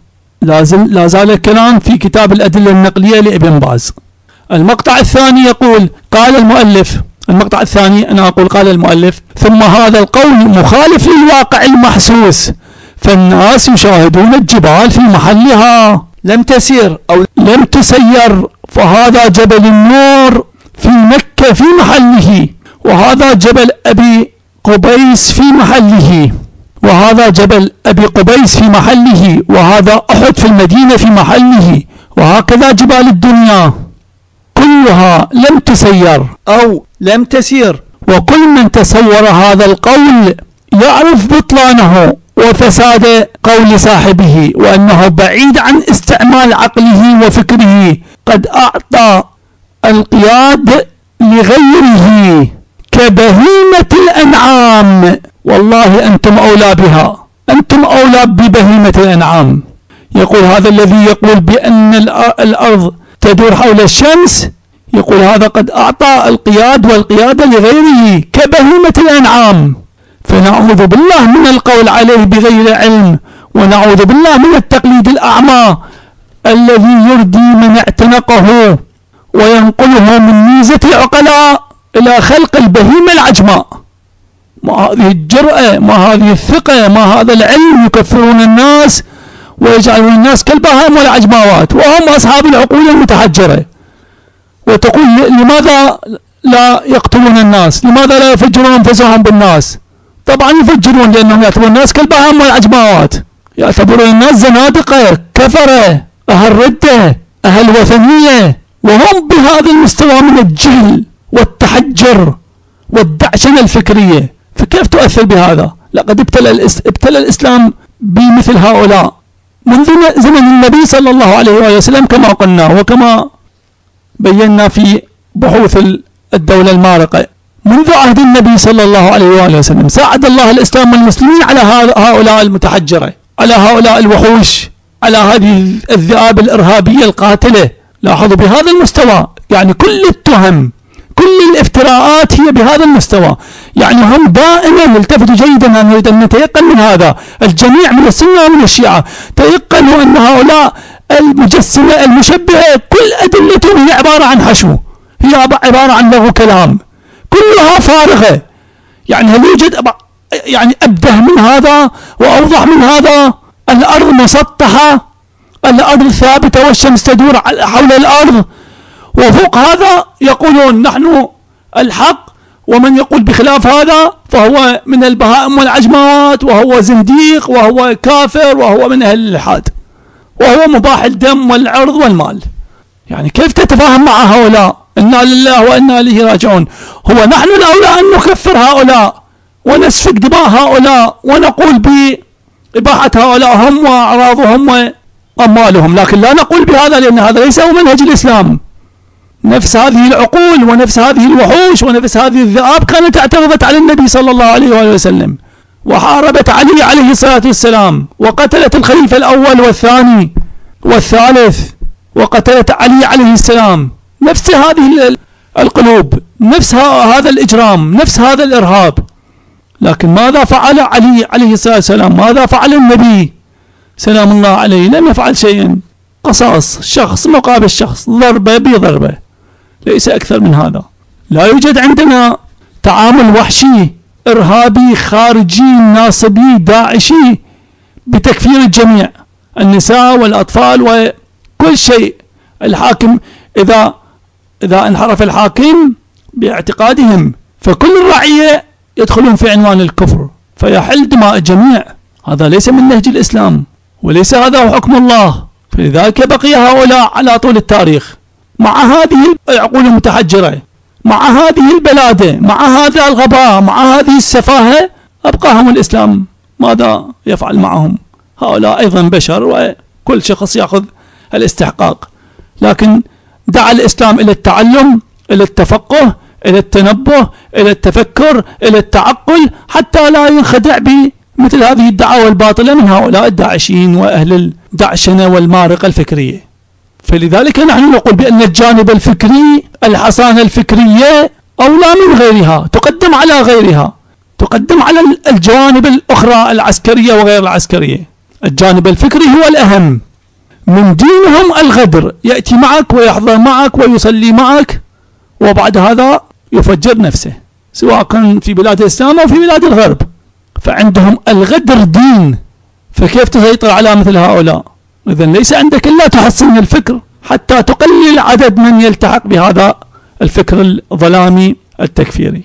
لا زال الكلام في كتاب الأدلة النقلية لابن باز. المقطع الثاني يقول قال المؤلف، المقطع الثاني أنا أقول قال المؤلف: ثم هذا القول مخالف للواقع المحسوس، فالناس يشاهدون الجبال في محلها لم تسير أو لم تسير، فهذا جبل النور في مكة في محله، وهذا جبل أبي قبيس في محله، وهذا جبل أبي قبيس في محله، وهذا أحد في المدينة في محله، وهكذا جبال الدنيا كلها لم تسير أو لم تسير. وكل من تصور هذا القول يعرف بطلانه وفساد قول صاحبه، وأنه بعيد عن استعمال عقله وفكره، قد أعطى القياد لغيره كبهيمة الأنعام. والله أنتم أولى بها، أنتم أولى ببهيمة الأنعام. يقول هذا الذي يقول بأن الأرض تدور حول الشمس، يقول هذا قد أعطى القياد والقيادة لغيره كبهيمة الأنعام. فنعوذ بالله من القول عليه بغير علم، ونعوذ بالله من التقليد الأعمى الذي يردي من اعتنقه وينقله من ميزة العقلاء إلى خلق البهيمة العجماء. ما هذه الجرأة، ما هذه الثقة، ما هذا العلم؟ يكفرون الناس ويجعلون الناس كالبهائم والعجماوات وهم أصحاب العقول المتحجرة. وتقول لماذا لا يقتلون الناس؟ لماذا لا يفجرون أنفسهم بالناس؟ طبعا يفجرون لأنهم يعتبرون الناس كالبهائم والعجماوات، يعتبرون الناس زنادقة كفرة أهل ردة أهل وثنية، وهم بهذا المستوى من الجهل والتحجر والدعشنة الفكرية. فكيف تؤثر بهذا؟ لقد ابتلى, الإس... ابتلى الإسلام بمثل هؤلاء منذ زمن النبي صلى الله عليه وسلم، كما قلنا وكما بينا في بحوث الدولة المارقة. منذ عهد النبي صلى الله عليه وسلم ساعد الله الإسلام والمسلمين على هؤلاء المتحجرة، على هؤلاء الوحوش، على هذه الذئاب الإرهابية القاتلة. لاحظوا بهذا المستوى يعني كل التهم كل الافتراءات هي بهذا المستوى. يعني هم دائما يلتفتوا جيدا، أن نريد أن نتيقن من هذا، الجميع من السنة ومن الشيعة تيقنوا أن هؤلاء المجسمة المشبهة كل أدلتهم هي عبارة عن حشو، هي عبارة عن لغو كلام، كلها فارغة. يعني هل يوجد يعني أبده من هذا وأوضح من هذا؟ الأرض مسطحة، الأرض ثابتة والشمس تدور حول الأرض، وفوق هذا يقولون نحن الحق، ومن يقول بخلاف هذا فهو من البهائم والعجمات، وهو زنديق، وهو كافر، وهو من أهل الإلحاد، وهو مباح الدم والعرض والمال. يعني كيف تتفاهم مع هؤلاء؟ إنا لله وإنا إليه راجعون. هو نحن الأولى أن نكفر هؤلاء ونسفك دماء هؤلاء ونقول بإباحة هؤلاء هم وأعراضهم وأموالهم، لكن لا نقول بهذا، لأن هذا ليس هو منهج الإسلام. نفس هذه العقول ونفس هذه الوحوش ونفس هذه الذئاب كانت اعترضت على النبي صلى الله عليه وآله وسلم، وحاربت علي عليه الصلاة والسلام، وقتلت الخليفة الأول والثاني والثالث، وقتلت علي عليه السلام. نفس هذه القلوب، نفس هذا الإجرام، نفس هذا الإرهاب. لكن ماذا فعل علي عليه الصلاة والسلام؟ ماذا فعل النبي سلام الله عليه؟ لم يفعل شيئا، قصاص شخص مقابل شخص، ضربة بضربة، ليس أكثر من هذا. لا يوجد عندنا تعامل وحشي إرهابي خارجي ناصبي داعشي بتكفير الجميع، النساء والأطفال وكل شيء. الحاكم إذا إذا انحرف الحاكم باعتقادهم فكل الرعية يدخلون في عنوان الكفر فيحل دماء الجميع. هذا ليس من نهج الإسلام، وليس هذا هو حكم الله. فلذلك بقي هؤلاء على طول التاريخ مع هذه العقول المتحجرة، مع هذه البلادة، مع هذا الغباء، مع هذه السفاهة، أبقاهم الإسلام. ماذا يفعل معهم؟ هؤلاء أيضا بشر، وكل شخص يأخذ الاستحقاق. لكن دعا الإسلام إلى التعلم، إلى التفقه، إلى التنبه، إلى التفكر، إلى التعقل، حتى لا ينخدع بمثل هذه الدعاوى الباطلة من هؤلاء الداعشين وأهل الدعشنة والمارقة الفكرية. فلذلك نحن نقول بأن الجانب الفكري، الحصانة الفكرية أولى من غيرها، تقدم على غيرها، تقدم على الجوانب الأخرى العسكرية وغير العسكرية. الجانب الفكري هو الأهم. من دينهم الغدر، يأتي معك ويحضر معك ويصلي معك، وبعد هذا يفجر نفسه، سواء كان في بلاد الإسلام أو في بلاد الغرب. فعندهم الغدر دين، فكيف تسيطر على مثل هؤلاء؟ إذن ليس عندك إلا تحسن الفكر حتى تقلل عدد من يلتحق بهذا الفكر الظلامي التكفيري.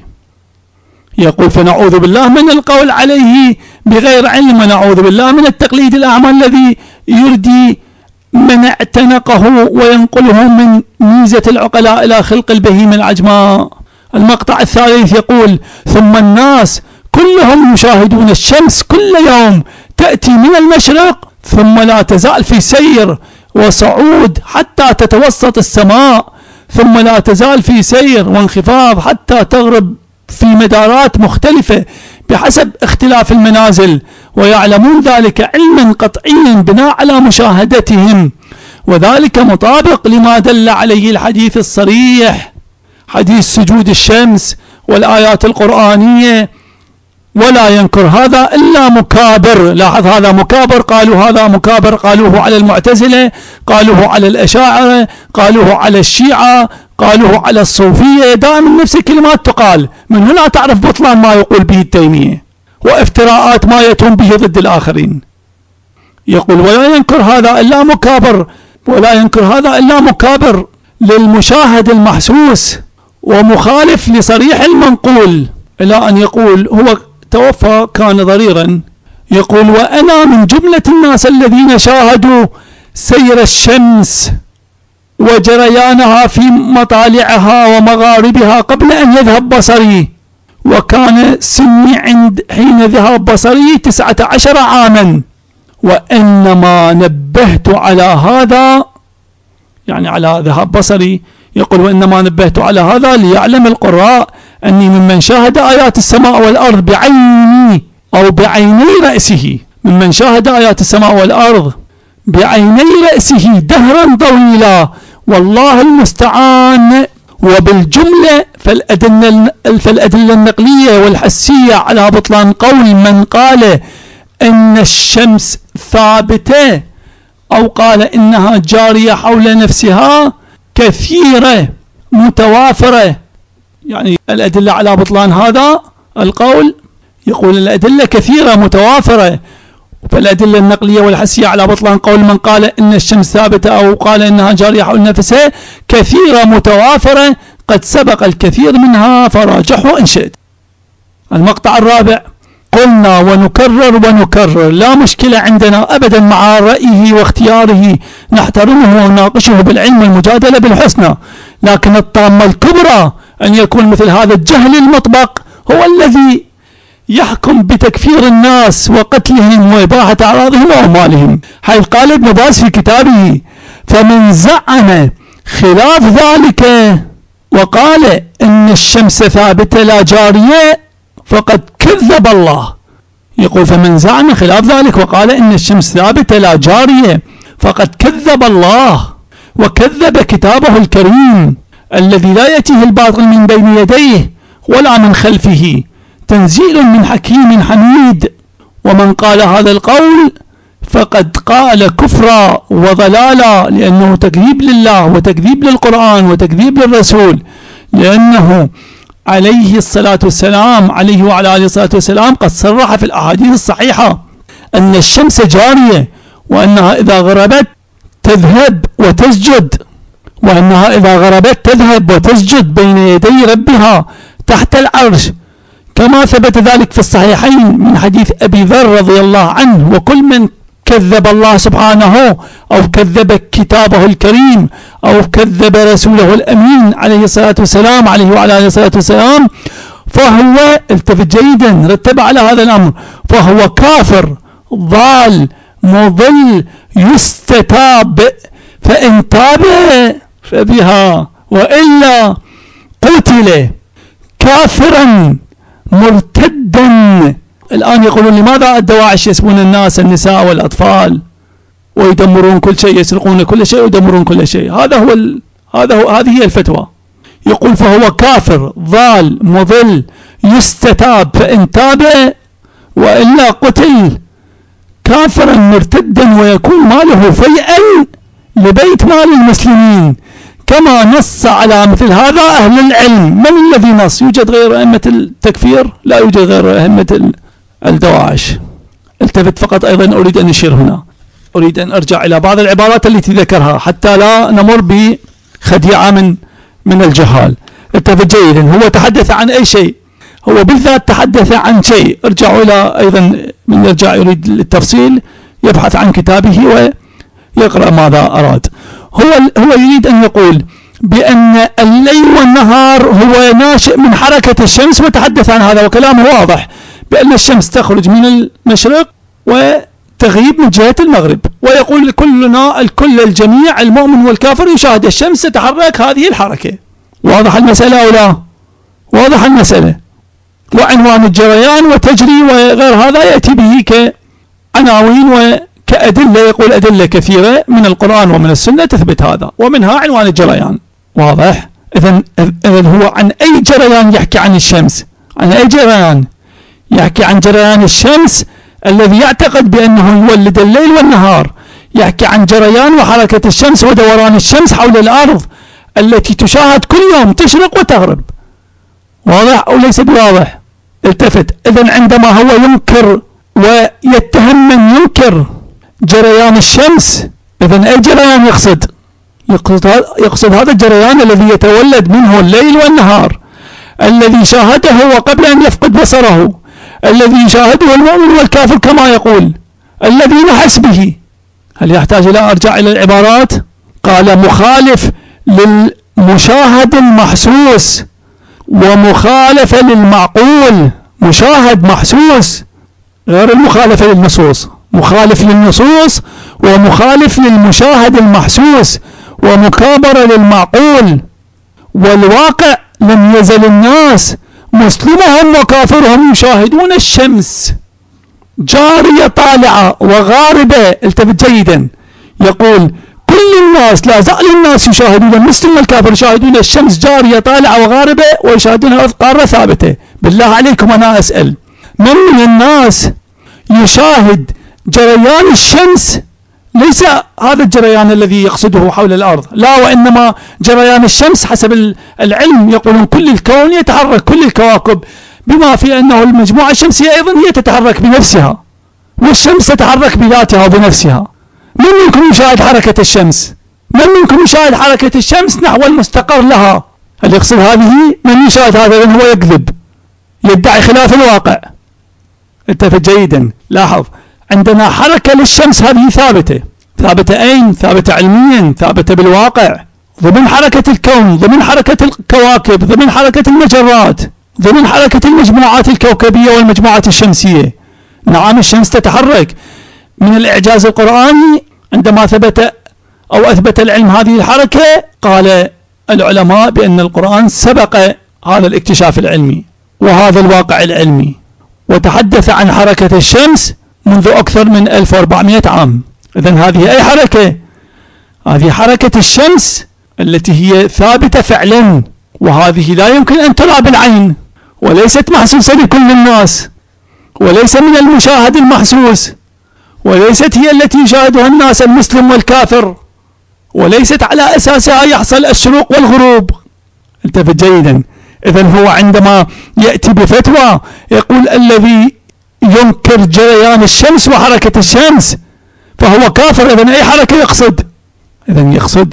يقول فنعوذ بالله من القول عليه بغير علم، ونعوذ بالله من التقليد الأعمى الذي يردي من اعتنقه وينقله من ميزة العقلاء إلى خلق البهيم العجماء. المقطع الثالث يقول ثم الناس كلهم يشاهدون الشمس كل يوم تأتي من المشرق ثم لا تزال في سير وصعود حتى تتوسط السماء، ثم لا تزال في سير وانخفاض حتى تغرب في مدارات مختلفة بحسب اختلاف المنازل، ويعلمون ذلك علما قطعيا بناء على مشاهدتهم، وذلك مطابق لما دل عليه الحديث الصريح، حديث سجود الشمس والآيات القرآنية. ولا ينكر هذا إلا مكابر. لاحظ، هذا مكابر، قالوا هذا مكابر، قالوه على المعتزلة، قالوه على الأشاعرة، قالوه على الشيعة، قالوه على الصوفية. دائما نفس الكلمات تقال. من هنا تعرف بطلان ما يقول به التيمية وافتراءات ما يتم به ضد الآخرين. يقول ولا ينكر هذا إلا مكابر، ولا ينكر هذا إلا مكابر للمشاهد المحسوس ومخالف لصريح المنقول، إلى أن يقول هو توفى كان ضريرا. يقول وأنا من جملة الناس الذين شاهدوا سير الشمس وجريانها في مطالعها ومغاربها قبل أن يذهب بصري، وكان سني عند حين ذهب بصري تسعة عشر عاما، وإنما نبهت على هذا، يعني على ذهاب بصري. يقول وإنما نبهت على هذا ليعلم القراء أني ممن شاهد آيات السماء والأرض بعيني أو بعيني رأسه، ممن شاهد آيات السماء والأرض بعيني رأسه دهرا طويلا والله المستعان. وبالجملة فالأدلة, فالأدلة النقلية والحسية على بطلان قول من قال إن الشمس ثابتة أو قال إنها جارية حول نفسها كثيرة متوافرة. يعني الأدلة على بطلان هذا القول، يقول الأدلة كثيرة متوافرة. فالأدلة النقلية والحسية على بطلان قول من قال إن الشمس ثابتة أو قال إنها جارية حول نفسها كثيرة متوافرة قد سبق الكثير منها فراجحه إن شئت. المقطع الرابع: قلنا ونكرر ونكرر لا مشكلة عندنا أبدا مع رأيه واختياره، نحترمه ونناقشه بالعلم والمجادلة بالحسنى، لكن الطامة الكبرى أن يكون مثل هذا الجهل المطبق هو الذي يحكم بتكفير الناس وقتلهم وإباحة أعراضهم وأموالهم، حيث قال ابن باز في كتابه: فمن زعم خلاف ذلك وقال إن الشمس ثابتة لا جارية فقد كذب الله. يقول: فمن زعم خلاف ذلك وقال إن الشمس ثابتة لا جارية فقد كذب الله وكذب كتابه الكريم الذي لا يأتيه الباطل من بين يديه ولا من خلفه، تنزيل من حكيم حميد. ومن قال هذا القول فقد قال كفرا وضلالا، لأنه تكذيب لله وتكذيب للقرآن وتكذيب للرسول، لأنه عليه الصلاة والسلام عليه وعلى آله الصلاة والسلام قد صرح في الأحاديث الصحيحة أن الشمس جارية، وأنها إذا غربت تذهب وتسجد، وأنها إذا غربت تذهب وتسجد بين يدي ربها تحت العرش، كما ثبت ذلك في الصحيحين من حديث أبي ذر رضي الله عنه: وكل من كذب الله سبحانه أو كذب كتابه الكريم أو كذب رسوله الأمين عليه الصلاة والسلام عليه وعلى آله الصلاة والسلام فهو، التفت جيدا، رتب على هذا الأمر، فهو كافر ضال مضل يستتاب، فإن تاب فبها وإلا قتل كافرا مرتدا. الآن يقولون: لماذا الدواعش يسبون الناس النساء والأطفال ويدمرون كل شيء، يسرقون كل شيء ويدمرون كل شيء؟ هذا هو ال... هذا هو هذه هي الفتوى. يقول: فهو كافر ضال مضل يستتاب، فإن تاب وإلا قتل كافرا مرتدا ويكون ماله فيئا لبيت مال المسلمين، كما نص على مثل هذا أهل العلم. من الذي نص؟ يوجد غير أئمة التكفير؟ لا يوجد غير أئمة الدواعش. التفت فقط، أيضا أريد أن أشير هنا، أريد أن أرجع إلى بعض العبارات التي ذكرها حتى لا نمر بخديعة من من الجهال. التفت جيدا، هو تحدث عن أي شيء؟ هو بالذات تحدث عن شيء. ارجعوا إلى، أيضا من يرجع يريد التفصيل يبحث عن كتابه ويقرأ ماذا أراد. هو هو يريد أن يقول بأن الليل والنهار هو ناشئ من حركة الشمس، وتحدث عن هذا وكلامه واضح بأن الشمس تخرج من المشرق وتغيب من جهة المغرب، ويقول كلنا الكل الجميع المؤمن والكافر يشاهد الشمس تتحرك هذه الحركة. واضح المسألة أو لا؟ واضح المسألة. وعنوان الجريان وتجري وغير هذا يأتي به كعناوين وكأدلة، يقول أدلة كثيرة من القرآن ومن السنة تثبت هذا، ومنها عنوان الجريان. واضح؟ إذن إذن هو عن أي جريان يحكي عن الشمس؟ عن أي جريان؟ يحكي عن جريان الشمس الذي يعتقد بأنه يولد الليل والنهار، يحكي عن جريان وحركة الشمس ودوران الشمس حول الأرض التي تشاهد كل يوم تشرق وتغرب. واضح أو ليس بواضح؟ التفت. إذن عندما هو ينكر ويتهم من ينكر جريان الشمس، إذن أي جريان يقصد؟ يقصد, يقصد هذا الجريان الذي يتولد منه الليل والنهار، الذي شاهده وقبل أن يفقد بصره، الذي يشاهده المؤمن والكافر كما يقول، الذي نحس به. هل يحتاج إلى أرجع إلى العبارات؟ قال: مخالف للمشاهد المحسوس ومخالفة للمعقول. مشاهد محسوس غير المخالفة للنصوص، مخالف للنصوص ومخالف للمشاهد المحسوس ومكابرة للمعقول. والواقع لم يزل الناس مسلمهم وكافرهم يشاهدون الشمس جارية طالعة وغاربة. التفت جيدا، يقول: كل الناس لا زال الناس يشاهدون، المسلم والكافر يشاهدون الشمس جارية طالعة وغاربة ويشاهدون الأرض قارة ثابتة. بالله عليكم أنا أسأل، من من الناس يشاهد جريان الشمس؟ ليس هذا الجريان الذي يقصده حول الأرض، لا، وإنما جريان الشمس حسب العلم يقولون كل الكون يتحرك، كل الكواكب، بما في أنه المجموعة الشمسية أيضا هي تتحرك بنفسها، والشمس تتحرك بذاتها وبنفسها. من منكم يشاهد حركة الشمس؟ من منكم يشاهد حركة الشمس نحو المستقر لها؟ هل يقصد هذه؟ من يشاهد هذا هو يكذب، يدعي خلاف الواقع. انتبه جيدا، لاحظ عندنا حركة للشمس هذه ثابتة، ثابتة أين؟ ثابتة علميا، ثابتة بالواقع، ضمن حركة الكون، ضمن حركة الكواكب، ضمن حركة المجرات، ضمن حركة المجموعات الكوكبية والمجموعات الشمسية. نعم الشمس تتحرك. من الإعجاز القرآني عندما ثبت أو أثبت العلم هذه الحركة، قال العلماء بأن القرآن سبق هذا الاكتشاف العلمي وهذا الواقع العلمي، وتحدث عن حركة الشمس منذ أكثر من ألف وأربعمائة عام. إذن هذه أي حركة؟ هذه حركة الشمس التي هي ثابتة فعلا، وهذه لا يمكن أن ترى بالعين، وليست محسوسة لكل الناس، وليس من المشاهد المحسوس، وليست هي التي يشاهدها الناس المسلم والكافر، وليست على أساسها يحصل الشروق والغروب. انتبه جيدا. إذن هو عندما يأتي بفتوى يقول الذي ينكر جريان الشمس وحركة الشمس فهو كافر. إذن أي حركة يقصد؟ إذن يقصد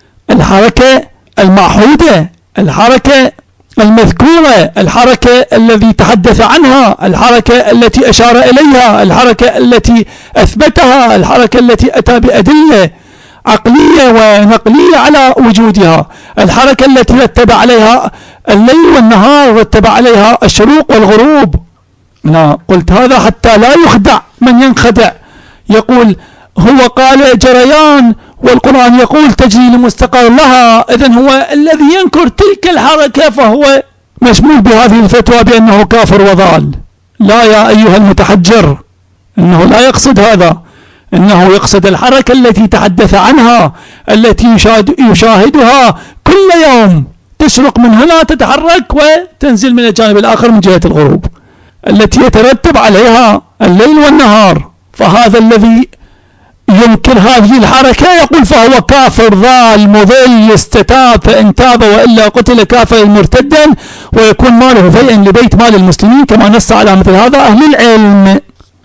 الحركة المعهودة، الحركة المذكورة، الحركة التي تحدث عنها، الحركة التي أشار إليها، الحركة التي أثبتها، الحركة التي أتى بأدلة عقلية ونقلية على وجودها، الحركة التي رتب عليها الليل والنهار، رتب عليها الشروق والغروب. لا، قلت هذا حتى لا يخدع من ينخدع، يقول هو قال جريان والقرآن يقول تجري لمستقر لها، إذن هو الذي ينكر تلك الحركة فهو مشمول بهذه الفتوى بأنه كافر وضال. لا يا أيها المتحجر، إنه لا يقصد هذا، إنه يقصد الحركة التي تحدث عنها، التي يشاهد يشاهدها كل يوم، تشرق من هنا تتحرك وتنزل من الجانب الآخر من جهة الغروب، التي يترتب عليها الليل والنهار. فهذا الذي ينكر هذه الحركة يقول فهو كافر ضال مضل، استتاب فإن تاب وإلا قتل كافرا مرتدا ويكون ماله فيئا لبيت مال المسلمين، كما نص على مثل هذا أهل العلم.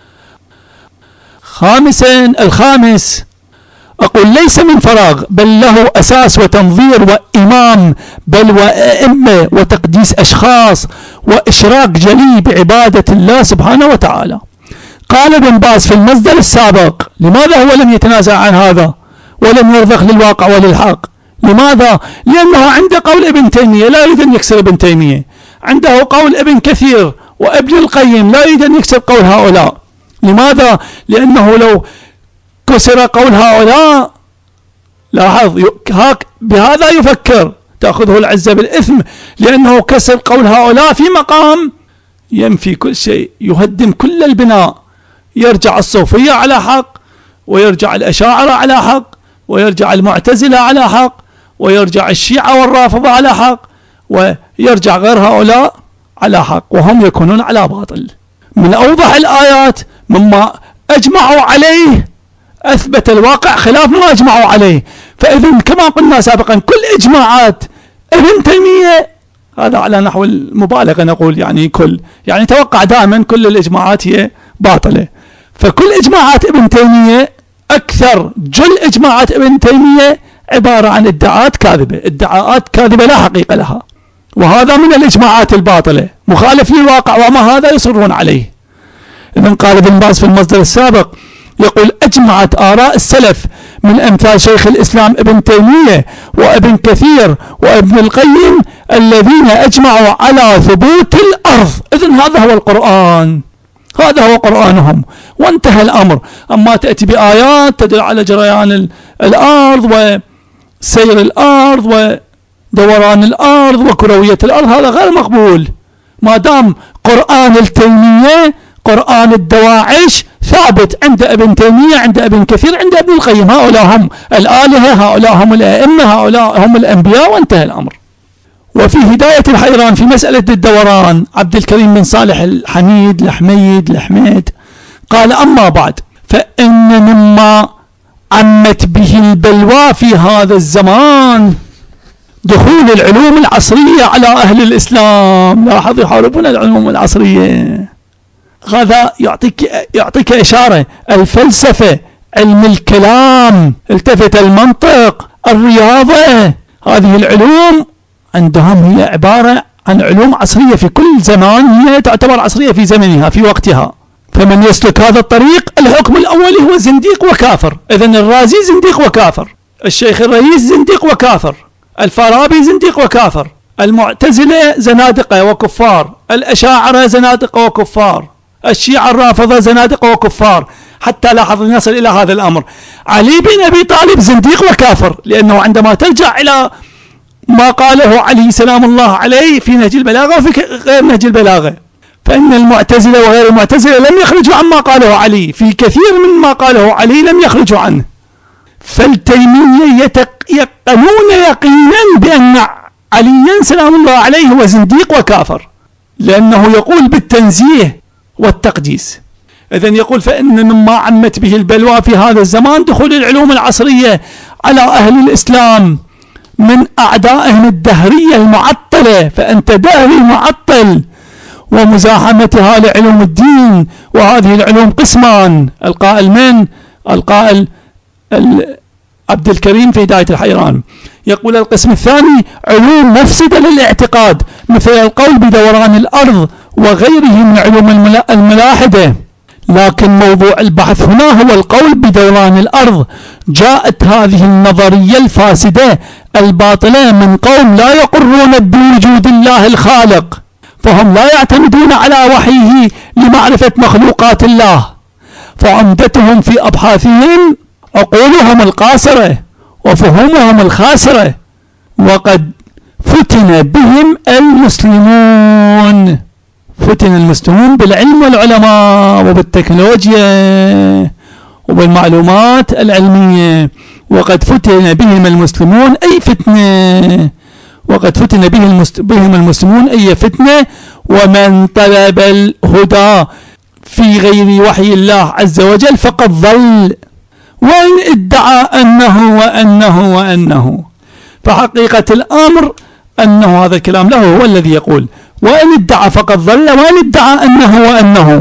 خامسا، الخامس أقول ليس من فراغ، بل له أساس وتنظير وإمام، بل وأئمة وتقديس أشخاص وإشراك جلي بعبادة الله سبحانه وتعالى. قال ابن باز في المصدر السابق، لماذا هو لم يتنازع عن هذا ولم يرضخ للواقع وللحق؟ لماذا؟ لأنه عنده قول ابن تيمية لا يريد أن يكسر ابن تيمية، عنده قول ابن كثير وابن القيم لا يريد أن يكسر قول هؤلاء. لماذا؟ لأنه لو كسر قول هؤلاء، لاحظ بهذا يفكر، تأخذه العزة بالإثم، لأنه كسر قول هؤلاء في مقام ينفي كل شيء، يهدم كل البناء، يرجع الصوفية على حق، ويرجع الأشاعرة على حق، ويرجع المعتزلة على حق، ويرجع الشيعة والرافضة على حق، ويرجع غير هؤلاء على حق، وهم يكونون على باطل. من أوضح الآيات مما أجمعوا عليه أثبت الواقع خلاف ما أجمعوا عليه. فإذن كما قلنا سابقا كل إجماعات ابن تيمية، هذا على نحو المبالغة نقول يعني كل، يعني توقع دائما كل الإجماعات هي باطلة، فكل إجماعات ابن تيمية، أكثر جل إجماعات ابن تيمية عبارة عن ادعاءات كاذبة، ادعاءات كاذبة لا حقيقة لها، وهذا من الإجماعات الباطلة مخالف للواقع، وما هذا يصرون عليه. إذن قال ابن باز في المصدر السابق يقول أجمعت آراء السلف من أمثال شيخ الإسلام ابن تيمية وابن كثير وابن القيم الذين أجمعوا على ثبوت الأرض. إذن هذا هو القرآن، هذا هو قرآنهم، وانتهى الأمر. أما تأتي بآيات تدل على جريان الأرض وسير الأرض ودوران الأرض وكروية الأرض، هذا غير مقبول. ما دام قرآن التيمية قرآن الدواعش ثابت عند ابن تيمية، عند ابن كثير، عند ابن القيم. هؤلاء هم الآلهة، هؤلاء هم الأئمة، هؤلاء هم الأنبياء، وانتهى الأمر. وفي هداية الحيران في مسألة الدوران عبد الكريم بن صالح الحميد الحميد الحميد قال: أما بعد، فإن مما عمت به البلوى في هذا الزمان دخول العلوم العصرية على أهل الإسلام. لاحظ، يحاربون العلوم العصرية. هذا يعطيك يعطيك إشارة. الفلسفة، علم الكلام، التفت المنطق، الرياضة، هذه العلوم عندهم هي عبارة عن علوم عصرية في كل زمان، هي تعتبر عصرية في زمنها في وقتها. فمن يسلك هذا الطريق الحكم الأولي هو زنديق وكافر. إذن الرازي زنديق وكافر، الشيخ الرئيس زنديق وكافر، الفارابي زنديق وكافر، المعتزلة زنادقة وكفار، الأشاعرة زنادقة وكفار، الشيعة الرافضة زنادقة وكفار، حتى لاحظ نصل إلى هذا الأمر. علي بن أبي طالب زنديق وكافر، لأنه عندما ترجع إلى ما قاله علي سلام الله عليه في نهج البلاغة وفي غير نهج البلاغة، فإن المعتزلة وغير المعتزلة لم يخرجوا عما قاله علي، في كثير من ما قاله علي لم يخرجوا عنه. فالتيمية يتيقنون يقينا بأن عليا سلام الله عليه هو زنديق وكافر، لأنه يقول بالتنزيه والتقديس. إذن يقول: فإن مما عمت به البلوى في هذا الزمان دخول العلوم العصرية على أهل الإسلام من أعدائهم الدهرية المعطلة، فأنت دهري معطل، ومزاحمتها لعلوم الدين. وهذه العلوم قسمان، القائل من؟ القائل عبد الكريم في هداية الحيران. يقول: القسم الثاني علوم مفسدة للاعتقاد، مثل القول بدوران الأرض وغيره من علوم الملاحدة. لكن موضوع البحث هنا هو القول بدوران الأرض. جاءت هذه النظرية الفاسدة الباطلة من قوم لا يقرون بوجود الله الخالق، فهم لا يعتمدون على وحيه لمعرفة مخلوقات الله، فعمدتهم في أبحاثهم عقولهم القاصرة وفهومهم الخاسرة، وقد فتن بهم المسلمون. فتن المسلمون بالعلم والعلماء وبالتكنولوجيا وبالمعلومات العلمية. وقد فتن بهم المسلمون أي فتنة، وقد فتن بهم المسلمون أي فتنة. ومن طلب الهدى في غير وحي الله عز وجل فقد ضل، وإن ادعى أنه وأنه وأنه. فحقيقة الأمر أنه هذا الكلام له هو الذي يقول: وإن ادعى فقد ضل، وإن ادعى أنه وأنه.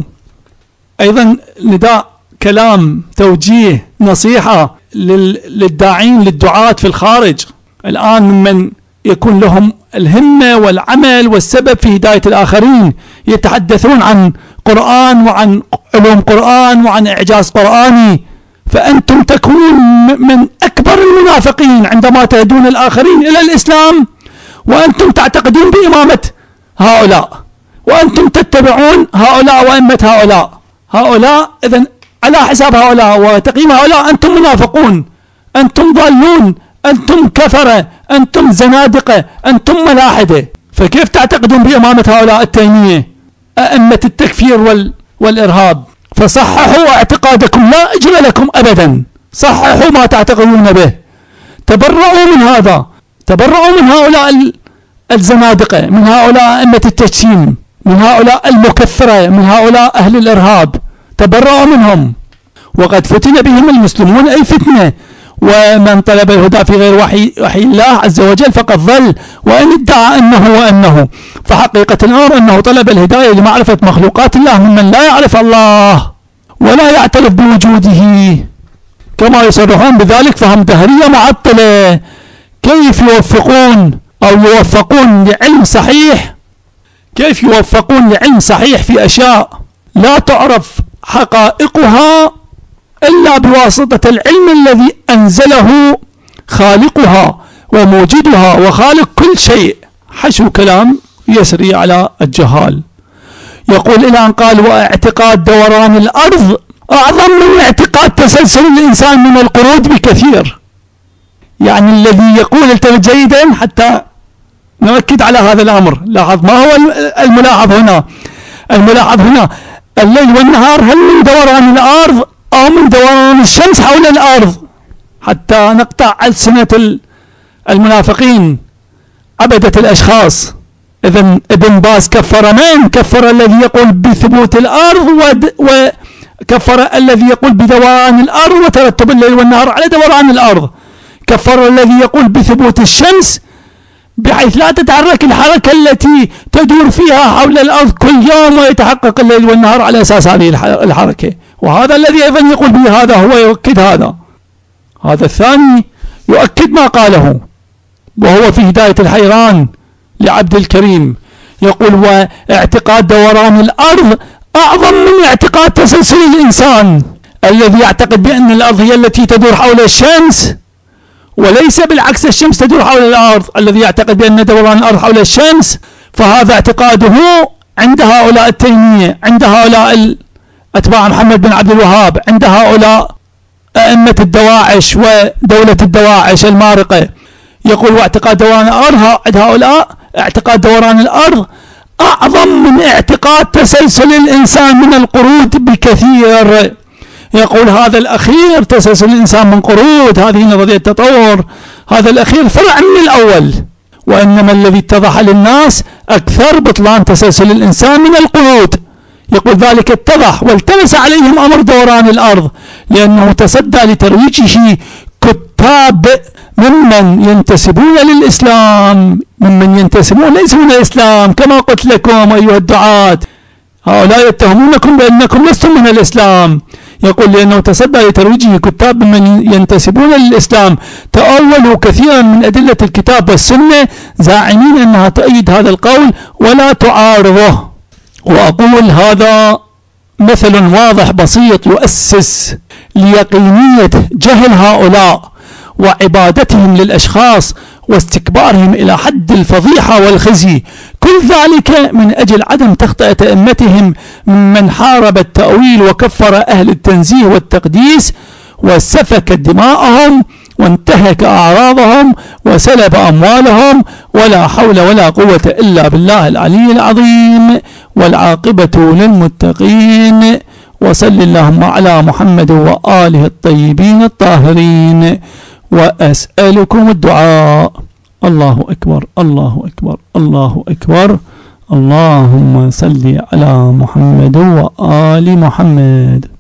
أيضا نداء، كلام، توجيه، نصيحة للداعين للدعاة في الخارج الآن، من يكون لهم الهمة والعمل والسبب في هداية الآخرين، يتحدثون عن قرآن وعن علوم قرآن وعن إعجاز قرآني، فأنتم تكونون من أكبر المنافقين عندما تهدون الآخرين إلى الإسلام وأنتم تعتقدون بإمامة هؤلاء، وأنتم تتبعون هؤلاء وأئمة هؤلاء. هؤلاء إذن على حساب هؤلاء وتقييم هؤلاء أنتم منافقون، أنتم ضالون، أنتم كفرة، أنتم زنادقة، أنتم ملاحدة. فكيف تعتقدون بإمامة هؤلاء التيمية أئمة التكفير وال... والإرهاب؟ فصححوا اعتقادكم، لا أجر لكم أبدا، صححوا ما تعتقدون به، تبرؤوا من هذا، تبرؤوا من هؤلاء الزنادقة، من هؤلاء أئمة التجسيم، من هؤلاء المكفرة، من هؤلاء أهل الإرهاب، تبرؤوا منهم. وقد فتن بهم المسلمون أي فتنة. ومن طلب الهدى في غير وحي, وحي الله عز وجل فقد ضل، وإن ادعى أنه وأنه. فحقيقة الأمر أنه طلب الهداية لمعرفة مخلوقات الله ممن لا يعرف الله ولا يعترف بوجوده كما يصرحون بذلك، فهم دهرية معطلة. كيف يوفقون أو يوفقون لعلم صحيح، كيف يوفقون لعلم صحيح في أشياء لا تعرف حقائقها إلا بواسطة العلم الذي أنزله خالقها وموجدها وخالق كل شيء. حشو كلام يسري على الجهال. يقول إلى أن قال: واعتقاد دوران الأرض أعظم من اعتقاد تسلسل الإنسان من القرود بكثير. يعني الذي يقول التفت جيدا حتى نؤكد على هذا الأمر. لاحظ ما هو الملاحظ هنا؟ الملاحظ هنا الليل والنهار هل من دوران الأرض أو من دوران الشمس حول الأرض، حتى نقطع ألسنة المنافقين عبدة الأشخاص. إذن ابن باز كفر من؟ كفر الذي يقول بثبوت الأرض، وكفر الذي يقول بدوران الأرض وترتب الليل والنهار على دوران الأرض. كفر الذي يقول بثبوت الشمس بحيث لا تتحرك الحركة التي تدور فيها حول الأرض كل يوم ويتحقق الليل والنهار على أساس هذه الحركة. وهذا الذي أيضا يقول به هذا هو يؤكد هذا. هذا الثاني يؤكد ما قاله، وهو في هداية الحيران لعبد الكريم يقول: واعتقاد دوران الأرض أعظم من اعتقاد تسلسل الإنسان. الذي يعتقد بأن الأرض هي التي تدور حول الشمس وليس بالعكس الشمس تدور حول الأرض، الذي يعتقد بأن دوران الأرض حول الشمس، فهذا اعتقاده عند هؤلاء التيمية، عند هؤلاء أتباع محمد بن عبد الوهاب، عند هؤلاء أئمة الدواعش ودولة الدواعش المارقة. يقول: واعتقاد دوران الأرض عند هؤلاء اعتقاد دوران الأرض أعظم من اعتقاد تسلسل الإنسان من القرود بكثير. يقول: هذا الأخير تسلسل الإنسان من قرود، هذه نظرية التطور، هذا الأخير فرع من الأول، وإنما الذي اتضح للناس أكثر بطلان تسلسل الإنسان من القرود. يقول: ذلك اتضح والتمس عليهم أمر دوران الأرض لأنه تصدى لترويجه كتاب ممن ينتسبون للإسلام، ممن ينتسبون ليسوا من الإسلام، كما قلت لكم أيها الدعاة، هؤلاء يتهمونكم بأنكم لستم من الإسلام. يقول: لأنه تصدى لترويجه كتاب من ينتسبون للإسلام تأولوا كثيرا من أدلة الكتاب والسنة زاعمين أنها تؤيد هذا القول ولا تعارضه. وأقول: هذا مثل واضح بسيط يؤسس ليقينية جهل هؤلاء وعبادتهم للأشخاص واستكبارهم إلى حد الفضيحة والخزي، كل ذلك من أجل عدم تخطئة أئمتهم ممن حارب التأويل وكفر أهل التنزيه والتقديس وسفك دماءهم وانتهك أعراضهم وسلب أموالهم، ولا حول ولا قوة إلا بالله العلي العظيم، والعاقبة للمتقين. وصل اللهم على محمد وآله الطيبين الطاهرين، وأسألكم الدعاء. الله أكبر، الله أكبر، الله أكبر. اللهم صل على محمد وآل محمد.